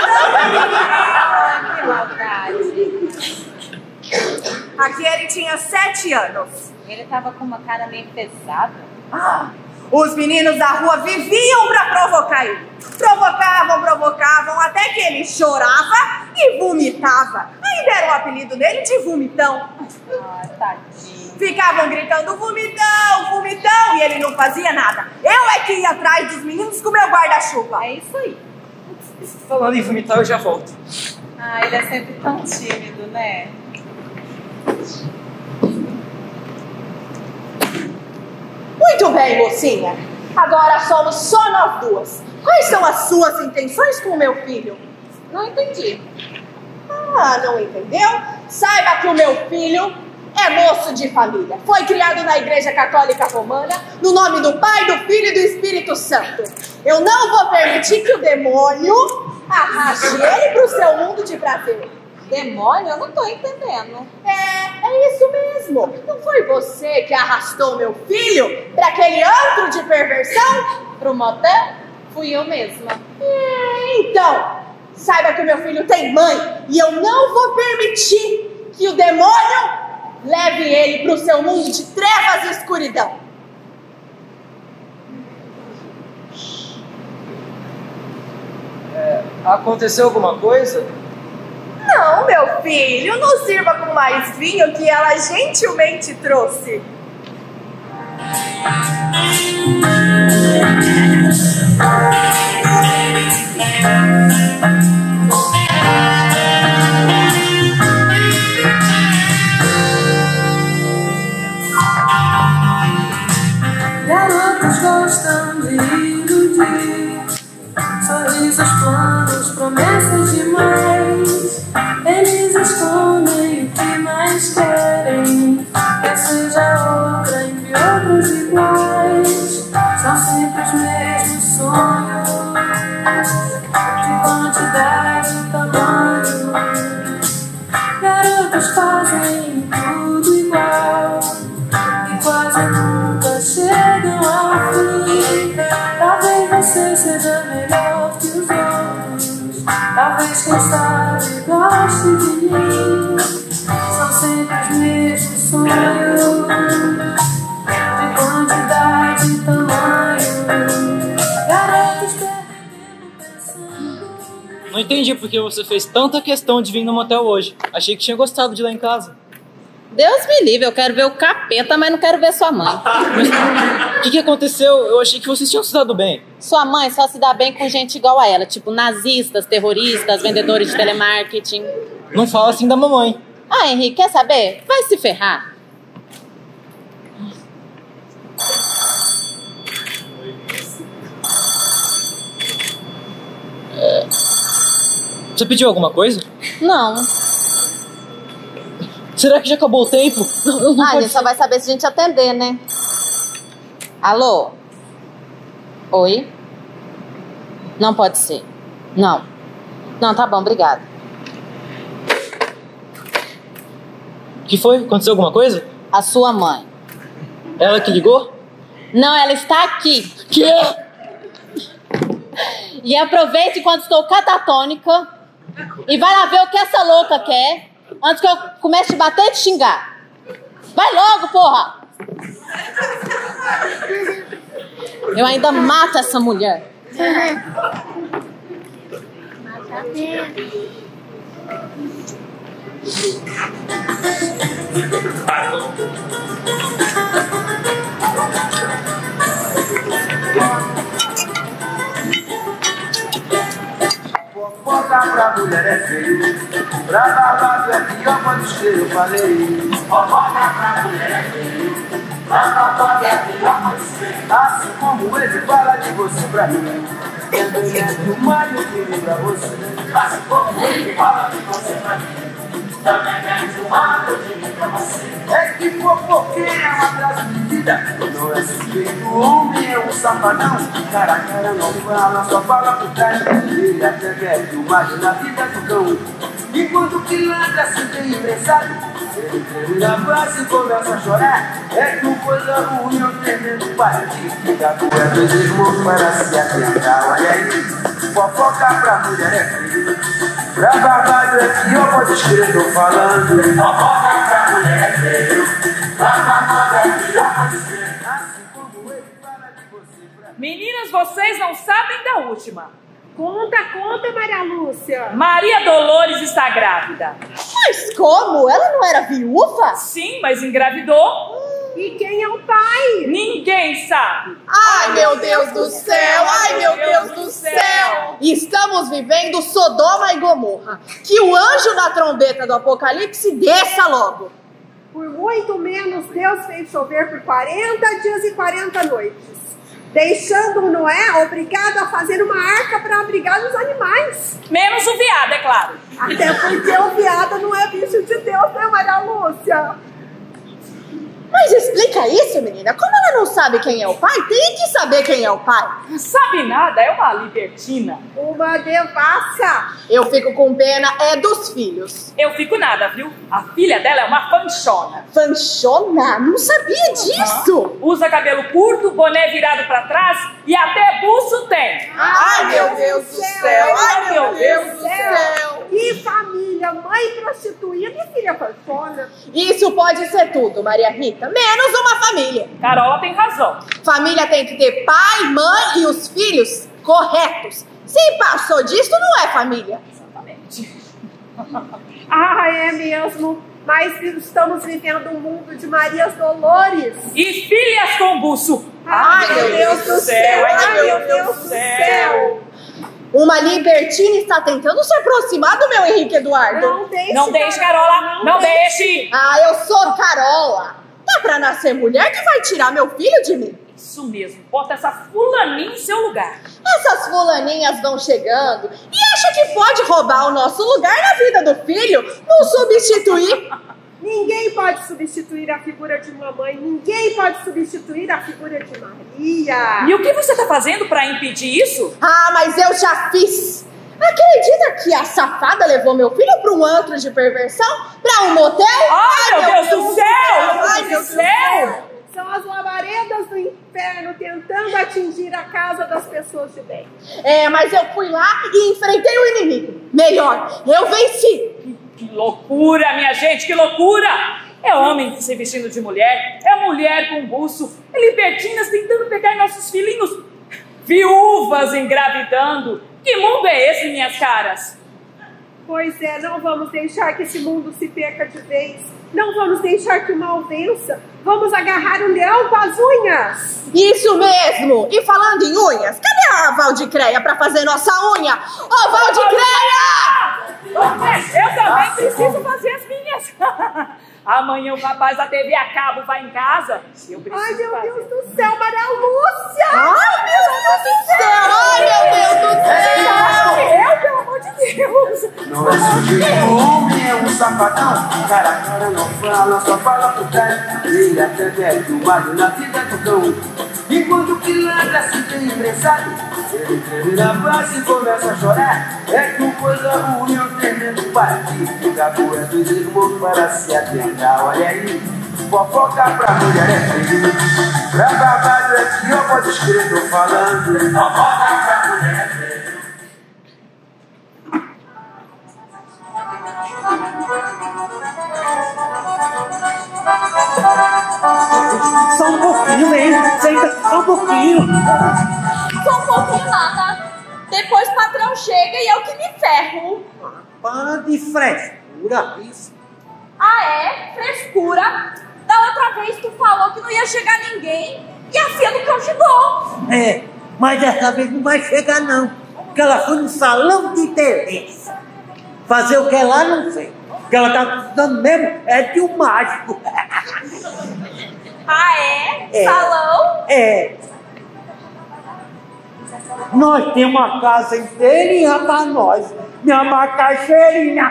Ai, que maldade. Aqui ele tinha 7 anos. Ele tava com uma cara meio pesada. Os meninos da rua viviam pra provocar ele. Provocavam, até que ele chorava e vomitava. Aí deram o apelido dele de vomitão. Ai, tadinho. Ficavam gritando vomitão, e ele não fazia nada. Eu é que ia atrás dos meninos com meu guarda-chuva. É isso aí. Falando em vomitar, eu já volto. Ah, ele é sempre tão tímido, né? Muito bem, mocinha. Agora somos só nós duas. Quais são as suas intenções com o meu filho? Não entendi. Ah, não entendeu? Saiba que o meu filho é moço de família. Foi criado na Igreja Católica Romana, no nome do Pai, do Filho e do Espírito Santo. Eu não vou permitir que o demônio arraste ele para o seu mundo de prazer. Demônio? Eu não tô entendendo. É isso mesmo. Não foi você que arrastou meu filho para aquele antro de perversão? Pro motel? Fui eu mesma. Então, saiba que o meu filho tem mãe e eu não vou permitir que o demônio leve ele para o seu mundo de trevas e escuridão. Aconteceu alguma coisa? Não, meu filho, não sirva com mais vinho que ela gentilmente trouxe. Garotos gostam de iludir, sorrisos, planos, promessas demais. Eles escondem o que mais querem, quer seja outra entre outros iguais. São sempre os mesmos sonhos, de quantidade e tamanho. Garotos fazem tudo igual e quase nunca chegam ao fim. Talvez você seja melhor que os outros, talvez, quem sabe, goste de mim. São sempre os mesmos sonhos, de quantidade e tamanho. Garotos perdendo pensando. Não entendi por que você fez tanta questão de vir no motel hoje. Achei que tinha gostado de ir lá em casa. Deus me livre, eu quero ver o capeta, mas não quero ver sua mãe. O que aconteceu? Eu achei que vocês tinham se dado bem. Sua mãe só se dá bem com gente igual a ela, tipo nazistas, terroristas, vendedores de telemarketing. Não fala assim da mamãe. Ah, Henrique, quer saber? Vai se ferrar. Você pediu alguma coisa? Não. Será que já acabou o tempo? Não A pode gente só vai saber se a gente atender, né? Alô? Oi? Não pode ser. Não. Não, tá bom, obrigada. O que foi? Aconteceu alguma coisa? A sua mãe. Ela que ligou? Não, ela está aqui. Que? E aproveite enquanto estou catatônica e vai lá ver o que essa louca quer antes que eu comece a te bater e te xingar. Vai logo, porra! Eu ainda mato essa mulher. Fofoca pra mulher é feio, pra babado é pior, pode ser, eu falei. Fofoca pra mulher é feio, pra babado é pior, pode ser. Assim como ele fala de você pra mim, também é do Mário que lembra você. Assim como ele fala de você pra mim, também é do Mário que lembra você. É que fofoqueira é uma classe de vida, não é suspeito, homem é um safadão. Cara a cara não fala, só fala por trás. Ele até bebe o Mário na vida do cão. Enquanto que ladra se tem empresário, ele termina a frase e começa a chorar. É que coisa ruim eu tremendo para ti. Fica com dois irmãos para se atentar. Olha aí, fofoca pra mulher é feio, pra babado é pior, pode escrever, tô falando. Fofoca pra mulher é feio, pra babado é pior, pode ser. Assim como ele fala de você pra mim. Meninas, vocês não sabem da última. Conta, Maria Lúcia. Maria Dolores está grávida. Mas como? Ela não era viúva? Sim, mas engravidou. E quem é o pai? Ninguém sabe. Ai, meu Deus do céu! Ai, meu Deus do céu! Estamos vivendo Sodoma e Gomorra. Que o anjo da trombeta do Apocalipse desça logo. Por muito menos, Deus fez chover por 40 dias e 40 noites. deixando o Noé obrigado a fazer uma arca para abrigar os animais. Menos o viado, é claro. Até porque o viado não é bicho de Deus, né, Maria Lúcia? Mas explica isso, menina. Como ela não sabe quem é o pai, tem que saber quem é o pai. Não sabe nada, é uma libertina. Uma devassa. Eu fico com pena dos filhos. Eu fico nada, viu? A filha dela é uma fanchona. Fanchona? Não sabia disso. Usa cabelo curto, boné virado pra trás e até buço tem. Ai, meu Deus do céu. Ai, meu Deus do céu. Que família, mãe prostituída e filha fanchona. Isso pode ser tudo, Maria Rita, menos uma família. Carola tem razão. Família tem que ter pai, mãe e os filhos corretos. Se passou disso, não é família. Exatamente. Ah, é mesmo. Mas estamos vivendo um mundo de Marias Dolores. E filhas com buço. Ai, meu Deus do céu. Ai, meu Deus do céu. Uma libertina está tentando se aproximar do meu Henrique Eduardo. Não deixe, Carola. Não deixe. Ah, eu sou Carola. Dá pra nascer mulher que vai tirar meu filho de mim. Isso mesmo. Bota essa fulaninha em seu lugar. Essas fulaninhas vão chegando e acham que pode roubar o nosso lugar na vida do filho, nos substituir. Ninguém pode substituir a figura de uma mãe. Ninguém pode substituir a figura de Maria. E o que você tá fazendo pra impedir isso? Ah, mas eu já fiz. Acredita que a safada levou meu filho para um antro de perversão? Para um motel? Ai, meu Deus do céu! Ai, meu Deus do céu! São as labaredas do inferno tentando atingir a casa das pessoas de bem. É, mas eu fui lá e enfrentei o inimigo. Melhor, eu venci. Que loucura, minha gente, que loucura! É homem se vestindo de mulher, é mulher com buço, é libertinas tentando pegar nossos filhinhos, viúvas engravidando. Que mundo é esse, minhas caras? Pois é, não vamos deixar que esse mundo se perca de vez. Não vamos deixar que o mal vença. Vamos agarrar o leão com as unhas. Isso mesmo! E falando em unhas, cadê a Valdicreia para fazer nossa unha? Ô, Valdicreia! Eu também preciso fazer as minhas. Amanhã o rapaz da TV a cabo vai em casa. Eu preciso Ai, meu fazer. Deus do céu, Maria Lúcia! Ai, meu Deus do céu! Ai, meu Deus do céu! Eu, pelo amor de Deus! Não é sujeito, o homem é um safadão. Cara a cara não fala, só fala por trás. Ele até deve o marido na vida do cão. E quando o pilantra se tem imprensado, ele treme na base e começa a chorar. É que coisa ruim eu tremendo partir. Fica boa dos irmãos para se atentar. Olha aí, fofoca pra mulher é feio. Pra babado é que eu pode escrever, tô falando. Fofoca pra mulher é feio. Só um pouquinho, vem. Senta, só um pouquinho. Só um pouquinho nada. Depois o patrão chega e eu que me ferro. Para de frescura, isso. Ah, é? Frescura? Da outra vez tu falou que não ia chegar ninguém e a filha do cão chegou. É, mas dessa vez não vai chegar não. Porque ela foi no salão de beleza. Fazer o que é lá, não sei. O que ela tá precisando mesmo é de um mágico. Ah, é? É. Salão? É. Nós temos uma casa inteirinha pra nós. Minha macaxeirinha.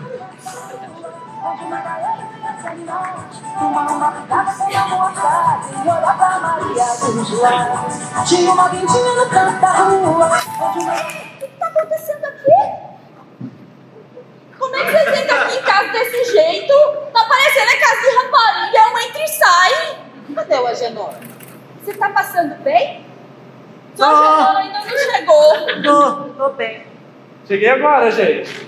Tinha uma vendinha no canto da rua. O que tá acontecendo aqui? Como é que você entra aqui em casa desse jeito? Tá parecendo a casa de rapariga, um entra e sai. Cadê o Agenor? Você tá passando bem? O Agenor ainda não chegou. Tô bem. Cheguei agora, gente.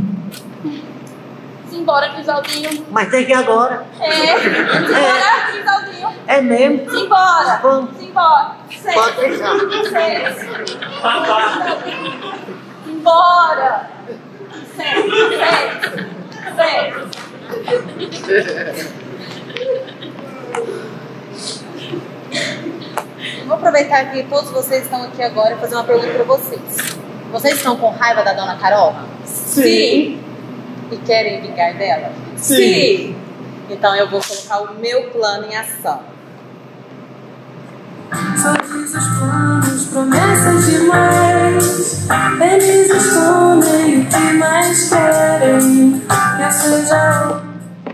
Simbora, Crisaldinho. Mas tem que ir agora. Simbora, Crisaldinho. É mesmo? Simbora. Vamos. Simbora. Sente. Pode deixar. Sente. Simbora. Sente. Vou aproveitar que todos vocês estão aqui agora e fazer uma pergunta para vocês. Vocês estão com raiva da dona Carol? Sim. E querem vingar dela? Sim. Então eu vou colocar o meu plano em ação. Só Felizes os planos, promessas demais. Felizes comem o que mais querem. Que seja.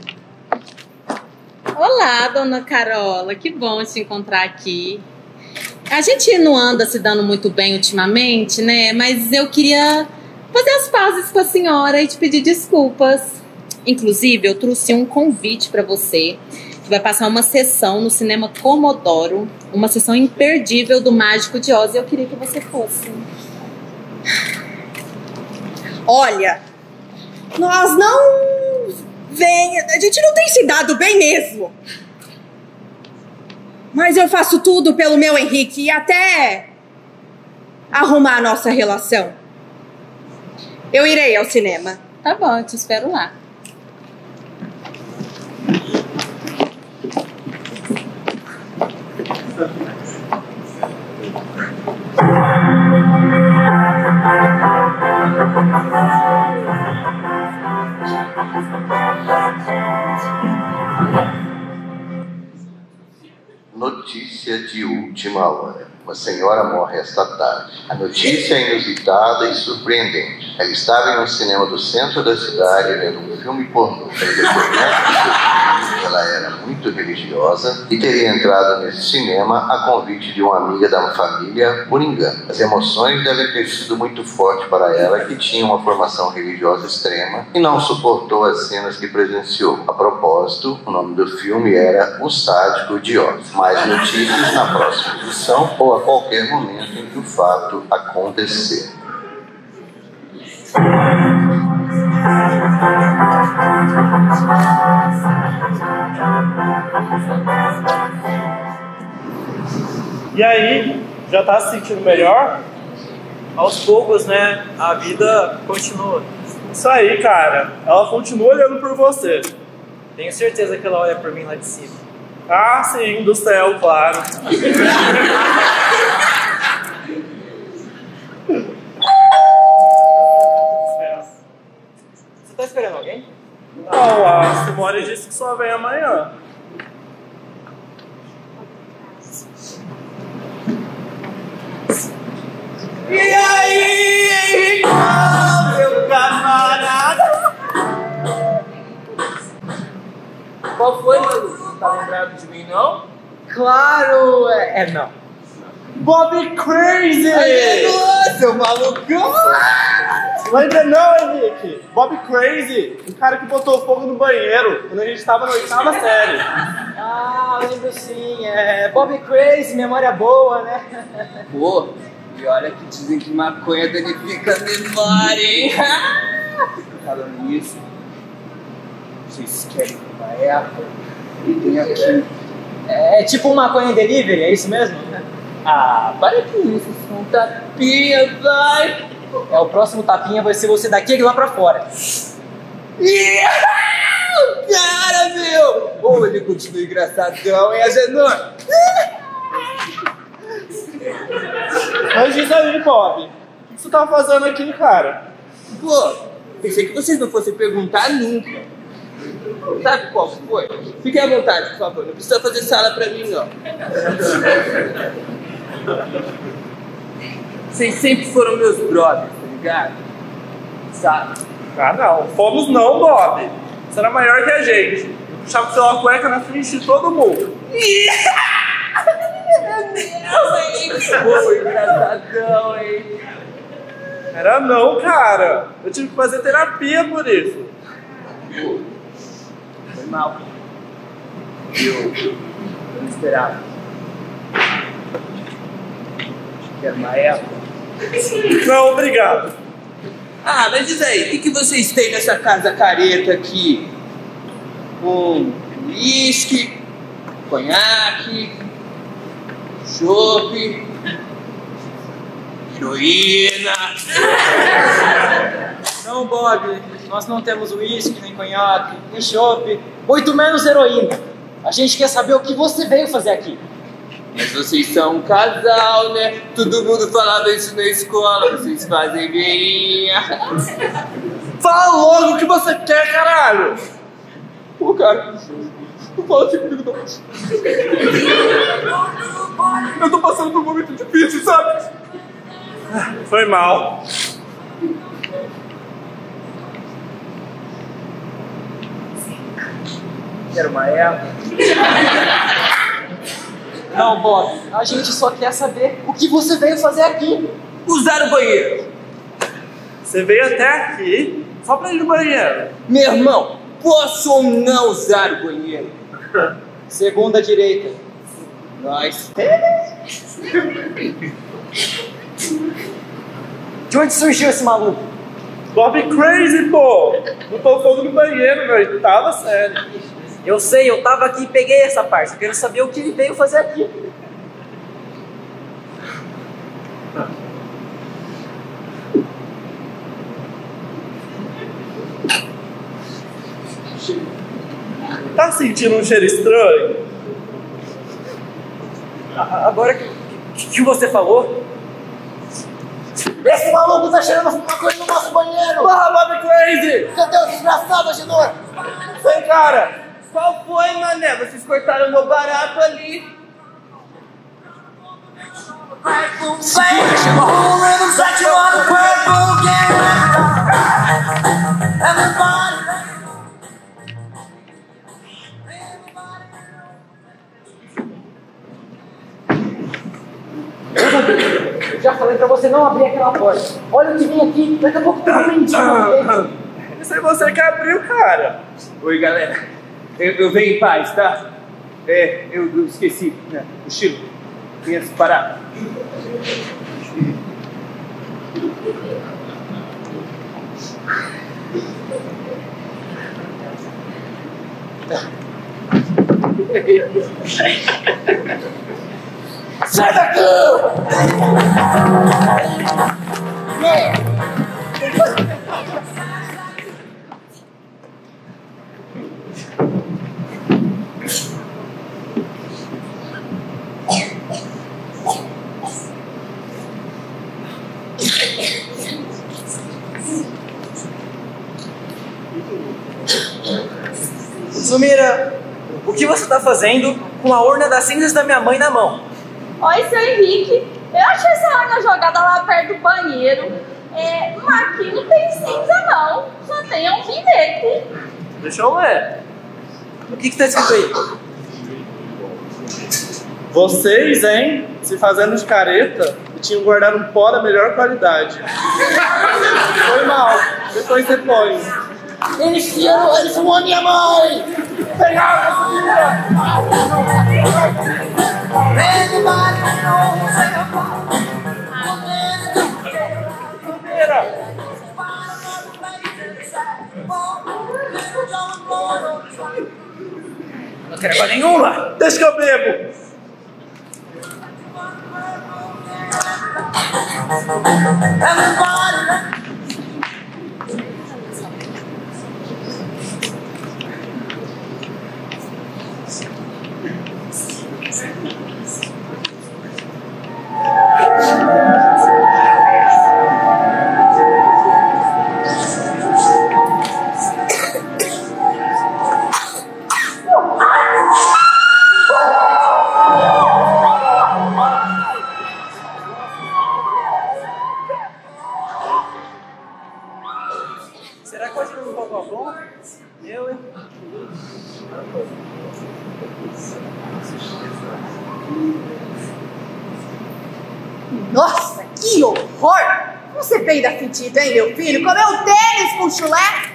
Olá, dona Carola, que bom te encontrar aqui. A gente não anda se dando muito bem ultimamente, né? Mas eu queria fazer as pazes com a senhora e te pedir desculpas. Inclusive, eu trouxe um convite para você, que vai passar uma sessão no Cinema Comodoro, uma sessão imperdível do Mágico de Oz, e eu queria que você fosse. Olha, nós não... a gente não tem se dado bem mesmo. Mas eu faço tudo pelo meu Henrique e até arrumar a nossa relação. Eu irei ao cinema. Tá bom, eu te espero lá. Notícia de última hora. Uma senhora morre esta tarde. A notícia é inusitada e surpreendente. Ela estava em um cinema do centro da cidade vendo um filme pornô. Em depoimento, ela era muito religiosa e teria entrado nesse cinema a convite de uma amiga da família por engano. As emoções devem ter sido muito fortes para ela, que tinha uma formação religiosa extrema e não suportou as cenas que presenciou. A propósito, o nome do filme era O Sádico de Oz. Mais notícias na próxima edição ou a qualquer momento em que o fato acontecer. E aí, já tá se sentindo melhor? Aos poucos, né? A vida continua. Isso aí, cara. Ela continua olhando por você. Tenho certeza que ela olha por mim lá de cima. Ah, sim, do céu, claro. Você tá esperando alguém? Não, a Simone disse que só vem amanhã. E aí, Henrique, meu camarada? Qual foi, mano? Não tá lembrado de mim, não? Claro, não. Bob Crazy! Aí, seu malucão! Lembra não, Henrique? Bob Crazy, o cara que botou fogo no banheiro quando a gente tava na 8ª série. Ah, lembro sim. Bob Crazy, memória boa, né? Pô, e olha que dizem que maconha danifica a memória, hein? Falando nisso, vocês querem uma erva? Tem aqui. É tipo um maconha delivery, é isso mesmo? Ah, para com isso, isso é um tapinha, vai! O próximo tapinha vai ser você daqui e lá pra fora. Cara, meu! Ou ele continua engraçadão, hein, Agenor? Mas diz aí, Bob, o que você tá fazendo aqui, cara? Pô, pensei que vocês não fossem perguntar nunca. Sabe qual foi? Fiquem à vontade, por favor. Não precisa fazer sala pra mim, não. Vocês sempre foram meus brothers, tá ligado? Sabe? Ah, não. Fomos não, Bob. Você era maior que a gente. Eu puxava pela cueca na frente de todo mundo. Meu Deus, hein? Pô, engraçadão, hein? Era não, cara. Eu tive que fazer terapia por isso. Pô, foi mal. Eu não esperava. Quer uma época? Não, obrigado. Ah, mas diz aí, o que vocês têm nessa casa careta aqui? Uísque, conhaque, chope, heroína. Não, Bob, nós não temos uísque, nem conhaque, nem chope, muito menos heroína. A gente quer saber o que você veio fazer aqui. Mas vocês são um casal, né? Todo mundo falava isso na escola, vocês fazem beirinha. Fala logo o que você quer, caralho! Pô, cara, Não fala assim comigo, não. Eu tô passando por um momento difícil, sabe? Foi mal. Quero uma erva. Não, Bob, a gente só quer saber o que você veio fazer aqui. Usar o banheiro. Você veio até aqui só pra ir no banheiro. Meu irmão, posso ou não usar o banheiro? Segunda direita. Nós. De onde surgiu esse maluco? Bob Crazy, pô! Botou fogo no banheiro, meu. Oitava série. Eu sei, eu tava aqui e peguei essa parte. Eu quero saber o que ele veio fazer aqui. Tá sentindo um cheiro estranho? Agora que você falou... Esse maluco tá cheirando uma coisa no nosso banheiro! Porra, Bob Crazy! Cadê o desgraçado, Agenor? Sem cara! Qual foi, mané? Vocês cortaram meu barato ali. Eu já falei pra você não abrir aquela porta. Olha o que vem aqui, daqui a pouco tem um mendigo. Isso é você que abriu, cara. Oi, galera. Eu venho em paz, tá? Eu esqueci, né? O Chilo. Vinha se parar. Sai daqui! Sumira, o que você tá fazendo com a urna das cinzas da minha mãe na mão? Oi, seu Henrique. Eu achei essa urna jogada lá perto do banheiro. Mas aqui não tem cinza, não. Só tem um alfinete. Deixa eu ler. O que tá escrito aí? Vocês, hein? Se fazendo de careta e tinham guardado um pó da melhor qualidade. Foi mal. Depois você põe. Ele filmou a minha mãe! Pegaram essa menina! Não quero água nenhuma! Deixa que eu bebo! Será que hoje não faltou bom? Eu, hein? Nossa, que horror! Você peida fedido, hein, meu filho? Comeu tênis com chulé?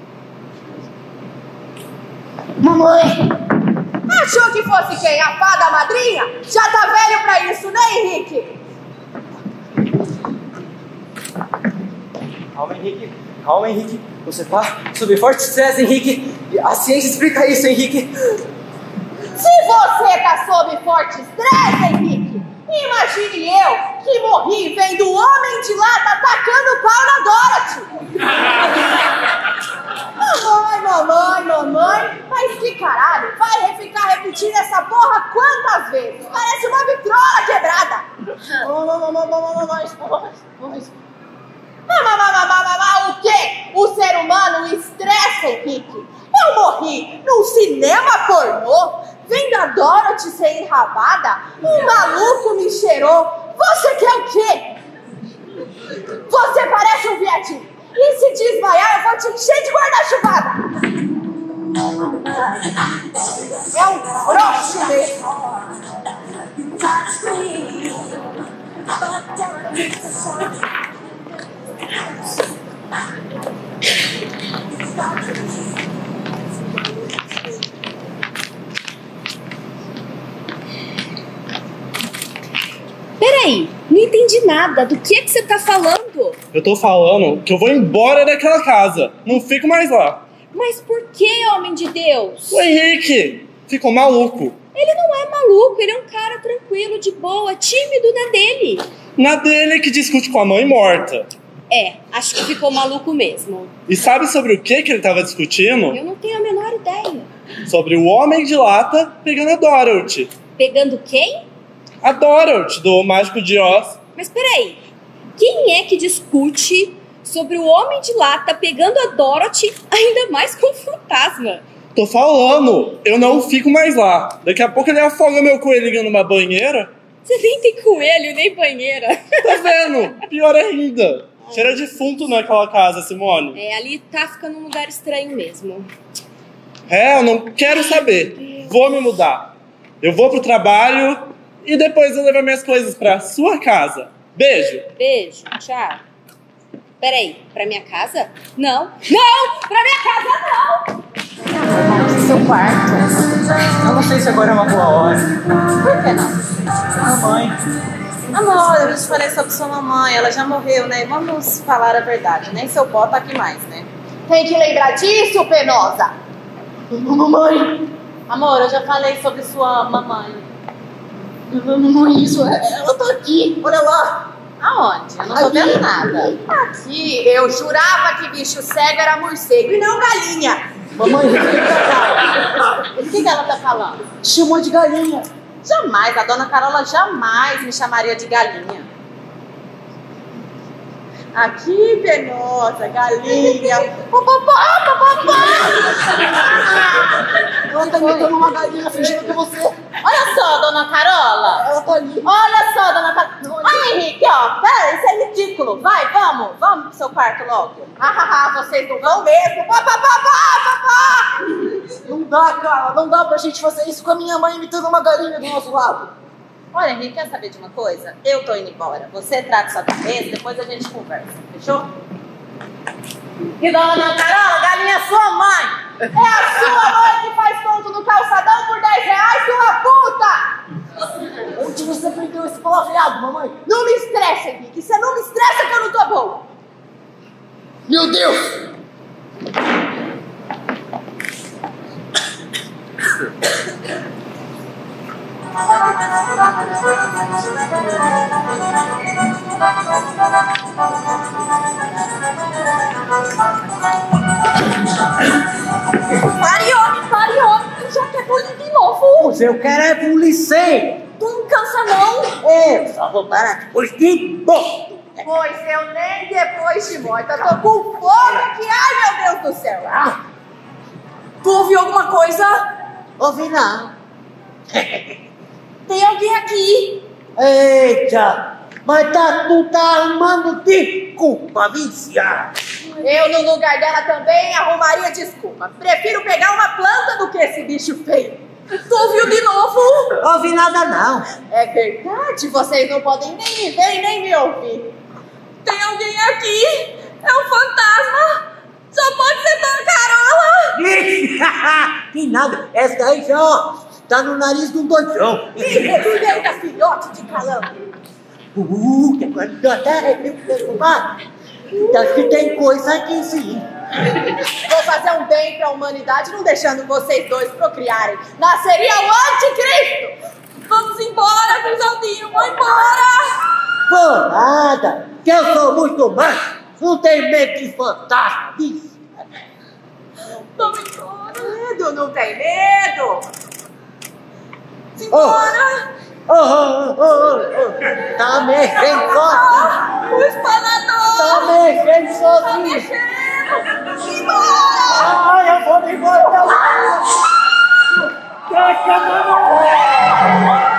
Mamãe! Achou que fosse quem? A fada madrinha? Já tá velho pra isso, né, Henrique? Calma, Henrique. Calma, Henrique. Você tá sob forte estresse, Henrique. A ciência explica isso, Henrique. Se você tá sob forte estresse, Henrique, imagine eu que morri vendo o homem de lata atacando o pau na Dorothy. Mamãe, mas que caralho, vai ficar repetindo essa porra quantas vezes? Parece uma vitrola quebrada. O quê? O ser humano estressa, Henrique. Eu Eu morri num cinema pornô, vendo a Dorothy ser enrabada, um maluco me cheirou. Você quer o quê? Você parece um viadinho. E se desmaiar, eu vou te encher de guarda-chuvada. É um broxo mesmo. Peraí, não entendi nada. Do que você tá falando? Eu tô falando que eu vou embora daquela casa. Não fico mais lá. Mas por que, homem de Deus? O Henrique ficou maluco. Ele não é maluco, ele é um cara tranquilo, de boa, tímido na dele. Na dele que discute com a mãe morta. É, acho que ficou maluco mesmo. E sabe sobre o que ele tava discutindo? Eu não tenho a menor ideia. Sobre o Homem de Lata pegando a Dorothy. Pegando quem? A Dorothy, do Mágico de Oz. Mas peraí, quem é que discute sobre o Homem de Lata pegando a Dorothy, ainda mais com o fantasma? Tô falando, eu não fico mais lá. Daqui a pouco ele afoga meu coelhinho numa banheira. Você nem tem coelho, nem banheira. Tá vendo? Pior ainda. Cheira defunto naquela casa, Simone. É, ali tá ficando um lugar estranho mesmo. É, eu não quero saber. Vou me mudar. Eu vou pro trabalho e depois eu levo minhas coisas pra sua casa. Beijo. Beijo, tchau. Peraí, pra minha casa? Não. Não! Pra minha casa, não! Seu quarto. Eu não sei se agora é uma boa hora. Por que não? Mamãe. Amor, eu te falei sobre sua mamãe, ela já morreu, né? Vamos falar a verdade, nem seu pó tá aqui mais, né? Tem que lembrar disso, Penosa. Mamãe! Amor, eu já falei sobre sua mamãe. Mamãe, isso, ela tá aqui, olha lá. Aonde? Eu não tô vendo nada. Aqui, eu jurava que bicho cego era morcego e não galinha. Mamãe, O que ela tá falando? chamou de galinha. Jamais, a dona Carola jamais me chamaria de galinha. Aqui, Penosa, galinha. Ela tá imitando uma galinha fingindo que é você. Olha só, dona Carola. Ela tá ali. Olha só, dona Carola. Olha, Henrique, ó. Pera, isso é ridículo. Vai, vamos pro seu quarto logo. Vocês não vão mesmo. Não dá, cara, não dá pra gente fazer isso com a minha mãe imitando uma galinha do nosso lado. Olha, Henrique, quer saber de uma coisa? Eu tô indo embora. Você trata sua cabeça, depois a gente conversa. Fechou? E dona Carola, galinha é sua mãe. É a sua mãe que faz ponto no calçadão por R$10, sua puta! Onde você aprendeu esse palavreado, mamãe? Não me estressa, Henrique. Você não me estressa que eu não tô bom. Meu Deus! Pare, homem, já quer bullying de novo. Pois eu quero é polícia. Tu não cansa, não? É, só vou parar depois de morto. Pois eu nem depois de morta. Eu tô com fome aqui. Ai, meu Deus do céu. Tu ouviu alguma coisa? Ouvi não. Tem alguém aqui. Eita, mas tu tá arrumando desculpa, vicia. Eu, no lugar dela, também arrumaria desculpa. Prefiro pegar uma planta do que esse bicho feio. Tu ouviu de novo? Ouvi nada não. É verdade, vocês não podem nem me ver e nem me ouvir. Tem alguém aqui. É um fantasma. Só pode ser Dona Carola. Que nada, essa daí já tá no nariz do doidão. Respeita, filhote de calango. Que quando até arrepio preocupado. Acho que tem coisa aqui sim. Vou fazer um bem pra humanidade, não deixando vocês dois procriarem. Nasceria o anticristo. Vamos embora, Crisaldinho, vamos embora. Vou nada, que eu sou muito macho. Não tem medo de fantasma, bicho. Vamos embora. Medo, não tem medo. Embora. Tá mexendo sozinho. O espanador. Tá mexendo sozinho. Tá mexendo. Embora. Eu vou vamos embora, meu filho! Taca, mano!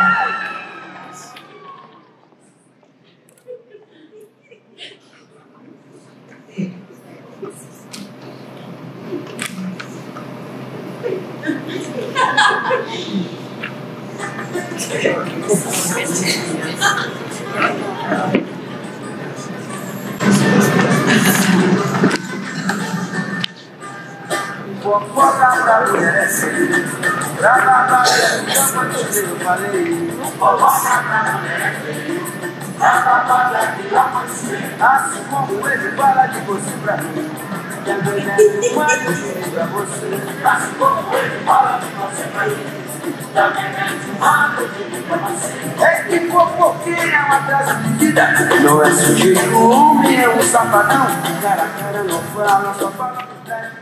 Fofoca pra mulher é feio, pra babar é feio, eu falei. Fofoca pra mulher é feio, pra babar é feio, assim como ele fala de você pra mim. Também é mais do pra você, assim como ele fala de você pra mim. Também é mais do pra você. É que fofoqueira é uma frase de vida, não é sujeito, homem é um safadão. Cara a cara não fala, só fala por trás.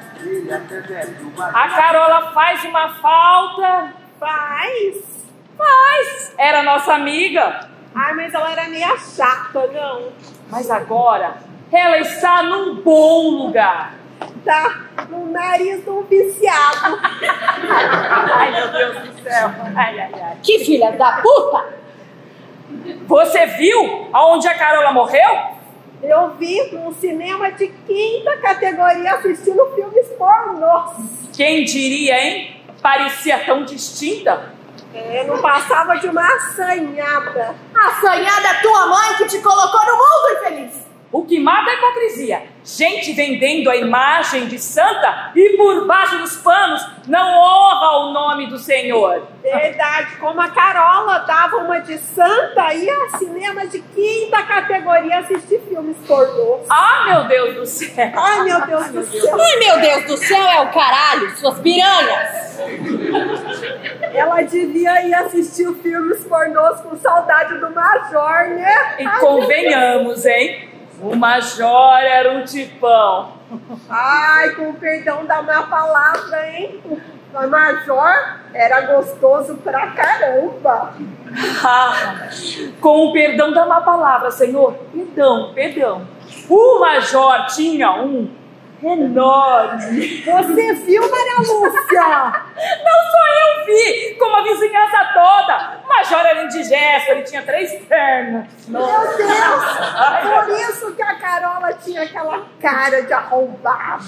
A Carola faz uma falta. Faz? Faz. Era nossa amiga. Ai, mas ela era meio chata, não? Mas agora, ela está num bom lugar. Tá no nariz de um viciado. Ai, meu Deus do céu. Ai, ai, ai. Que filha da puta! Você viu aonde a Carola morreu? Eu vi num cinema de 5ª categoria assistindo filmes pornôs. Quem diria, hein? Parecia tão distinta. É, não passava de uma assanhada. Assanhada é tua mãe que te colocou no mundo, infeliz! O que mata é a hipocrisia. Gente vendendo a imagem de santa e por baixo dos panos não honra o nome do Senhor. Verdade, como a Carola dava uma de santa e a cinema de 5ª categoria assistir filmes pornôs. Ah, meu Deus do céu. Ai, meu Deus do céu. Ai, meu Deus do céu, é o caralho, suas piranhas. Ela devia ir assistir filmes pornôs com saudade do Major, né? E convenhamos, hein? O Major era um tipão. Ai, com o perdão da má palavra, hein? O Major era gostoso pra caramba. Com o perdão da má palavra, Senhor. Perdão, perdão. O Major tinha um enorme. Você viu, Maria Lúcia? Não só eu vi, como a vizinhança toda. O Major era indigesto, ele tinha 3 pernas. Meu Deus! Por isso que a Carola tinha aquela cara de arrombada.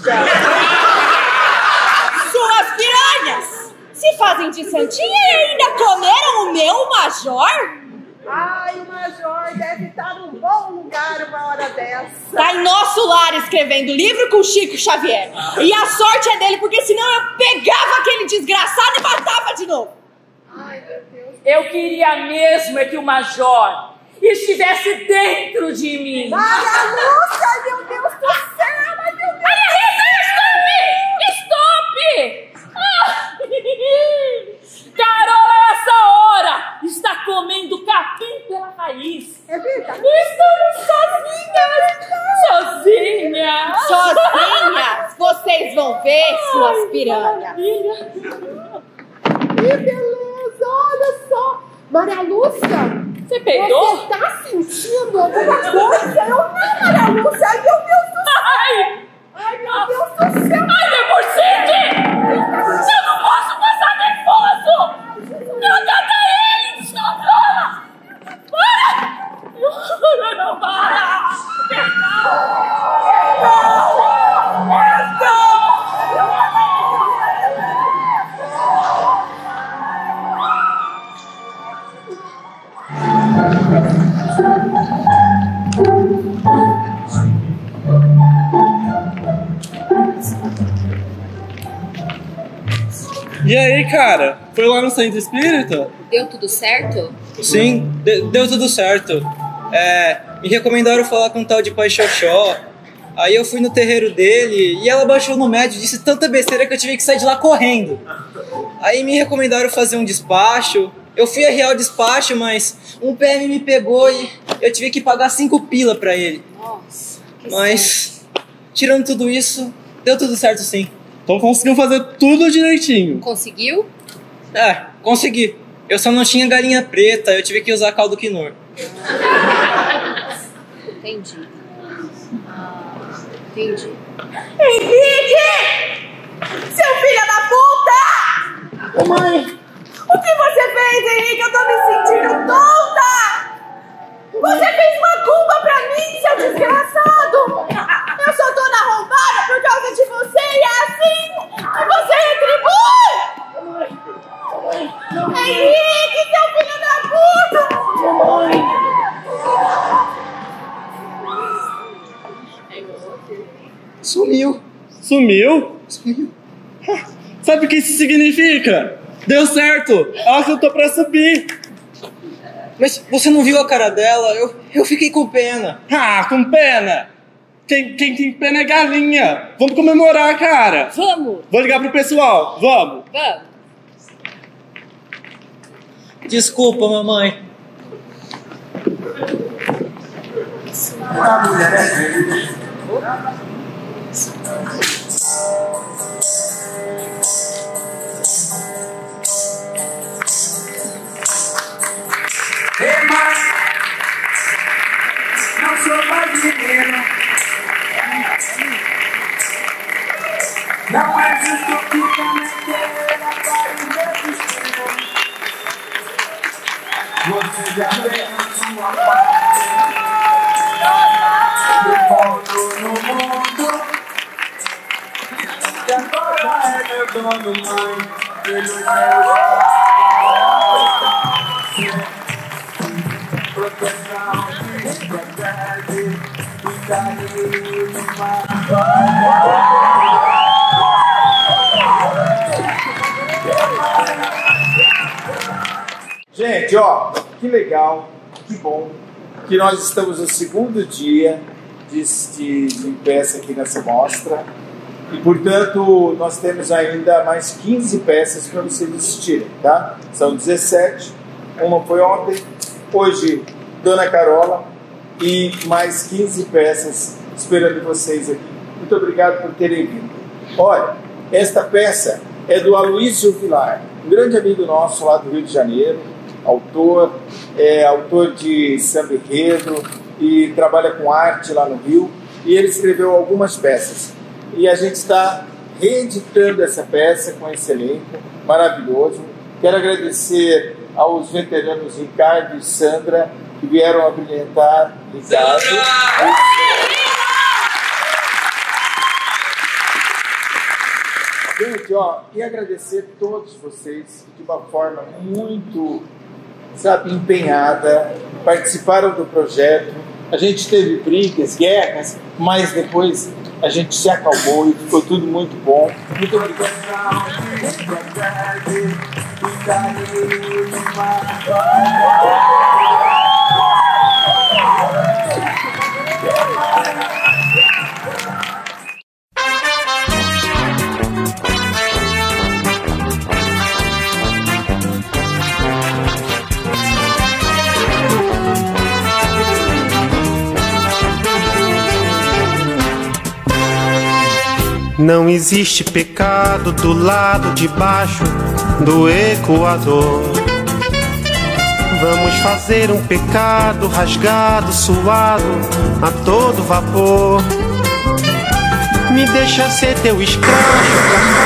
Suas piranhas! Se fazem de santinha e ainda comeram o meu Major? Ai, o Major deve estar num bom lugar uma hora dessa. Tá em nosso lar escrevendo livro com Chico Xavier. E a sorte é dele, porque senão eu pegava aquele desgraçado e matava de novo. Ai, meu Deus. Eu queria mesmo é que o Major estivesse dentro de mim. Maria Lúcia, meu Deus do céu, mas meu Deus. Maria Rita, stop! Carola, essa hora, está comendo capim pela raiz. É verdade. Estamos sozinhas. Sozinhas? Vocês vão ver, suas piranhas. Que beleza, olha só. Maria Lúcia, você peidou? Você tá sentindo alguma coisa? Eu não, Maria Lúcia. Ai, meu Deus do céu. Ai, meu Deus do céu. Ai, Debursite! Eu não posso passar nervoso! Trata ele! Descontrola! Para! Não para! E aí, cara? Foi lá no centro espírita? Deu tudo certo? Sim, deu tudo certo. Me recomendaram falar com um tal de Pai Xoxó. Aí eu fui no terreiro dele e ela baixou no médio e disse tanta besteira que eu tive que sair de lá correndo. Aí me recomendaram fazer um despacho. Eu fui a real despacho, mas um PM me pegou e eu tive que pagar 5 pila pra ele. Nossa, que Mas, tirando tudo isso, deu tudo certo sim. Então conseguiu fazer tudo direitinho. Conseguiu? Consegui. Eu só não tinha galinha preta, eu tive que usar caldo quinor. Entendi. Entendi. Henrique! Seu filho Mãe! O que você fez, Henrique? Eu tô me sentindo tonta! Você fez uma culpa pra mim, seu desgraçado! Eu sou toda arrombada por causa de você e é assim que você retribui! Henrique, seu filho da puta! Sumiu. Sumiu? Sumiu. Sabe o que isso significa? Deu certo! Olha que eu tô pra subir! Mas você não viu a cara dela? Eu fiquei com pena. Ah, com pena! Quem tem pena é galinha! Vamos comemorar, cara! Vamos! Vou ligar pro pessoal, vamos! Vamos! Desculpa, mamãe. A mulher é feia. Mas não sou mais menino. Não é justo que também queira para o meu destino. Você já fez a sua parte. Eu volto no mundo. E agora é meu dono, mãe. Pelo meu proteção, liberdade e carinho de Gente, ó, que legal, que bom que nós estamos no segundo dia de peça aqui nessa mostra e, portanto, nós temos ainda mais 15 peças para vocês assistirem, tá? São 17, uma foi ontem, hoje Dona Carola e mais 15 peças esperando vocês aqui. Muito obrigado por terem vindo. Olha, esta peça é do Aloysio Vilar, um grande amigo nosso lá do Rio de Janeiro, autor de samba enredo e trabalha com arte lá no Rio, e ele escreveu algumas peças. E a gente está reeditando essa peça com esse elenco maravilhoso. Quero agradecer aos veteranos Ricardo e Sandra, que vieram a brilhantar. Ricardo. Gente, ó, e agradecer a todos vocês que de uma forma muito, empenhada, participaram do projeto. A gente teve brigas, guerras, mas depois a gente se acalmou e ficou tudo muito bom. Muito obrigado. Não existe pecado do lado de baixo do Equador. Vamos fazer um pecado rasgado, suado, a todo vapor. Me deixa ser teu escravo.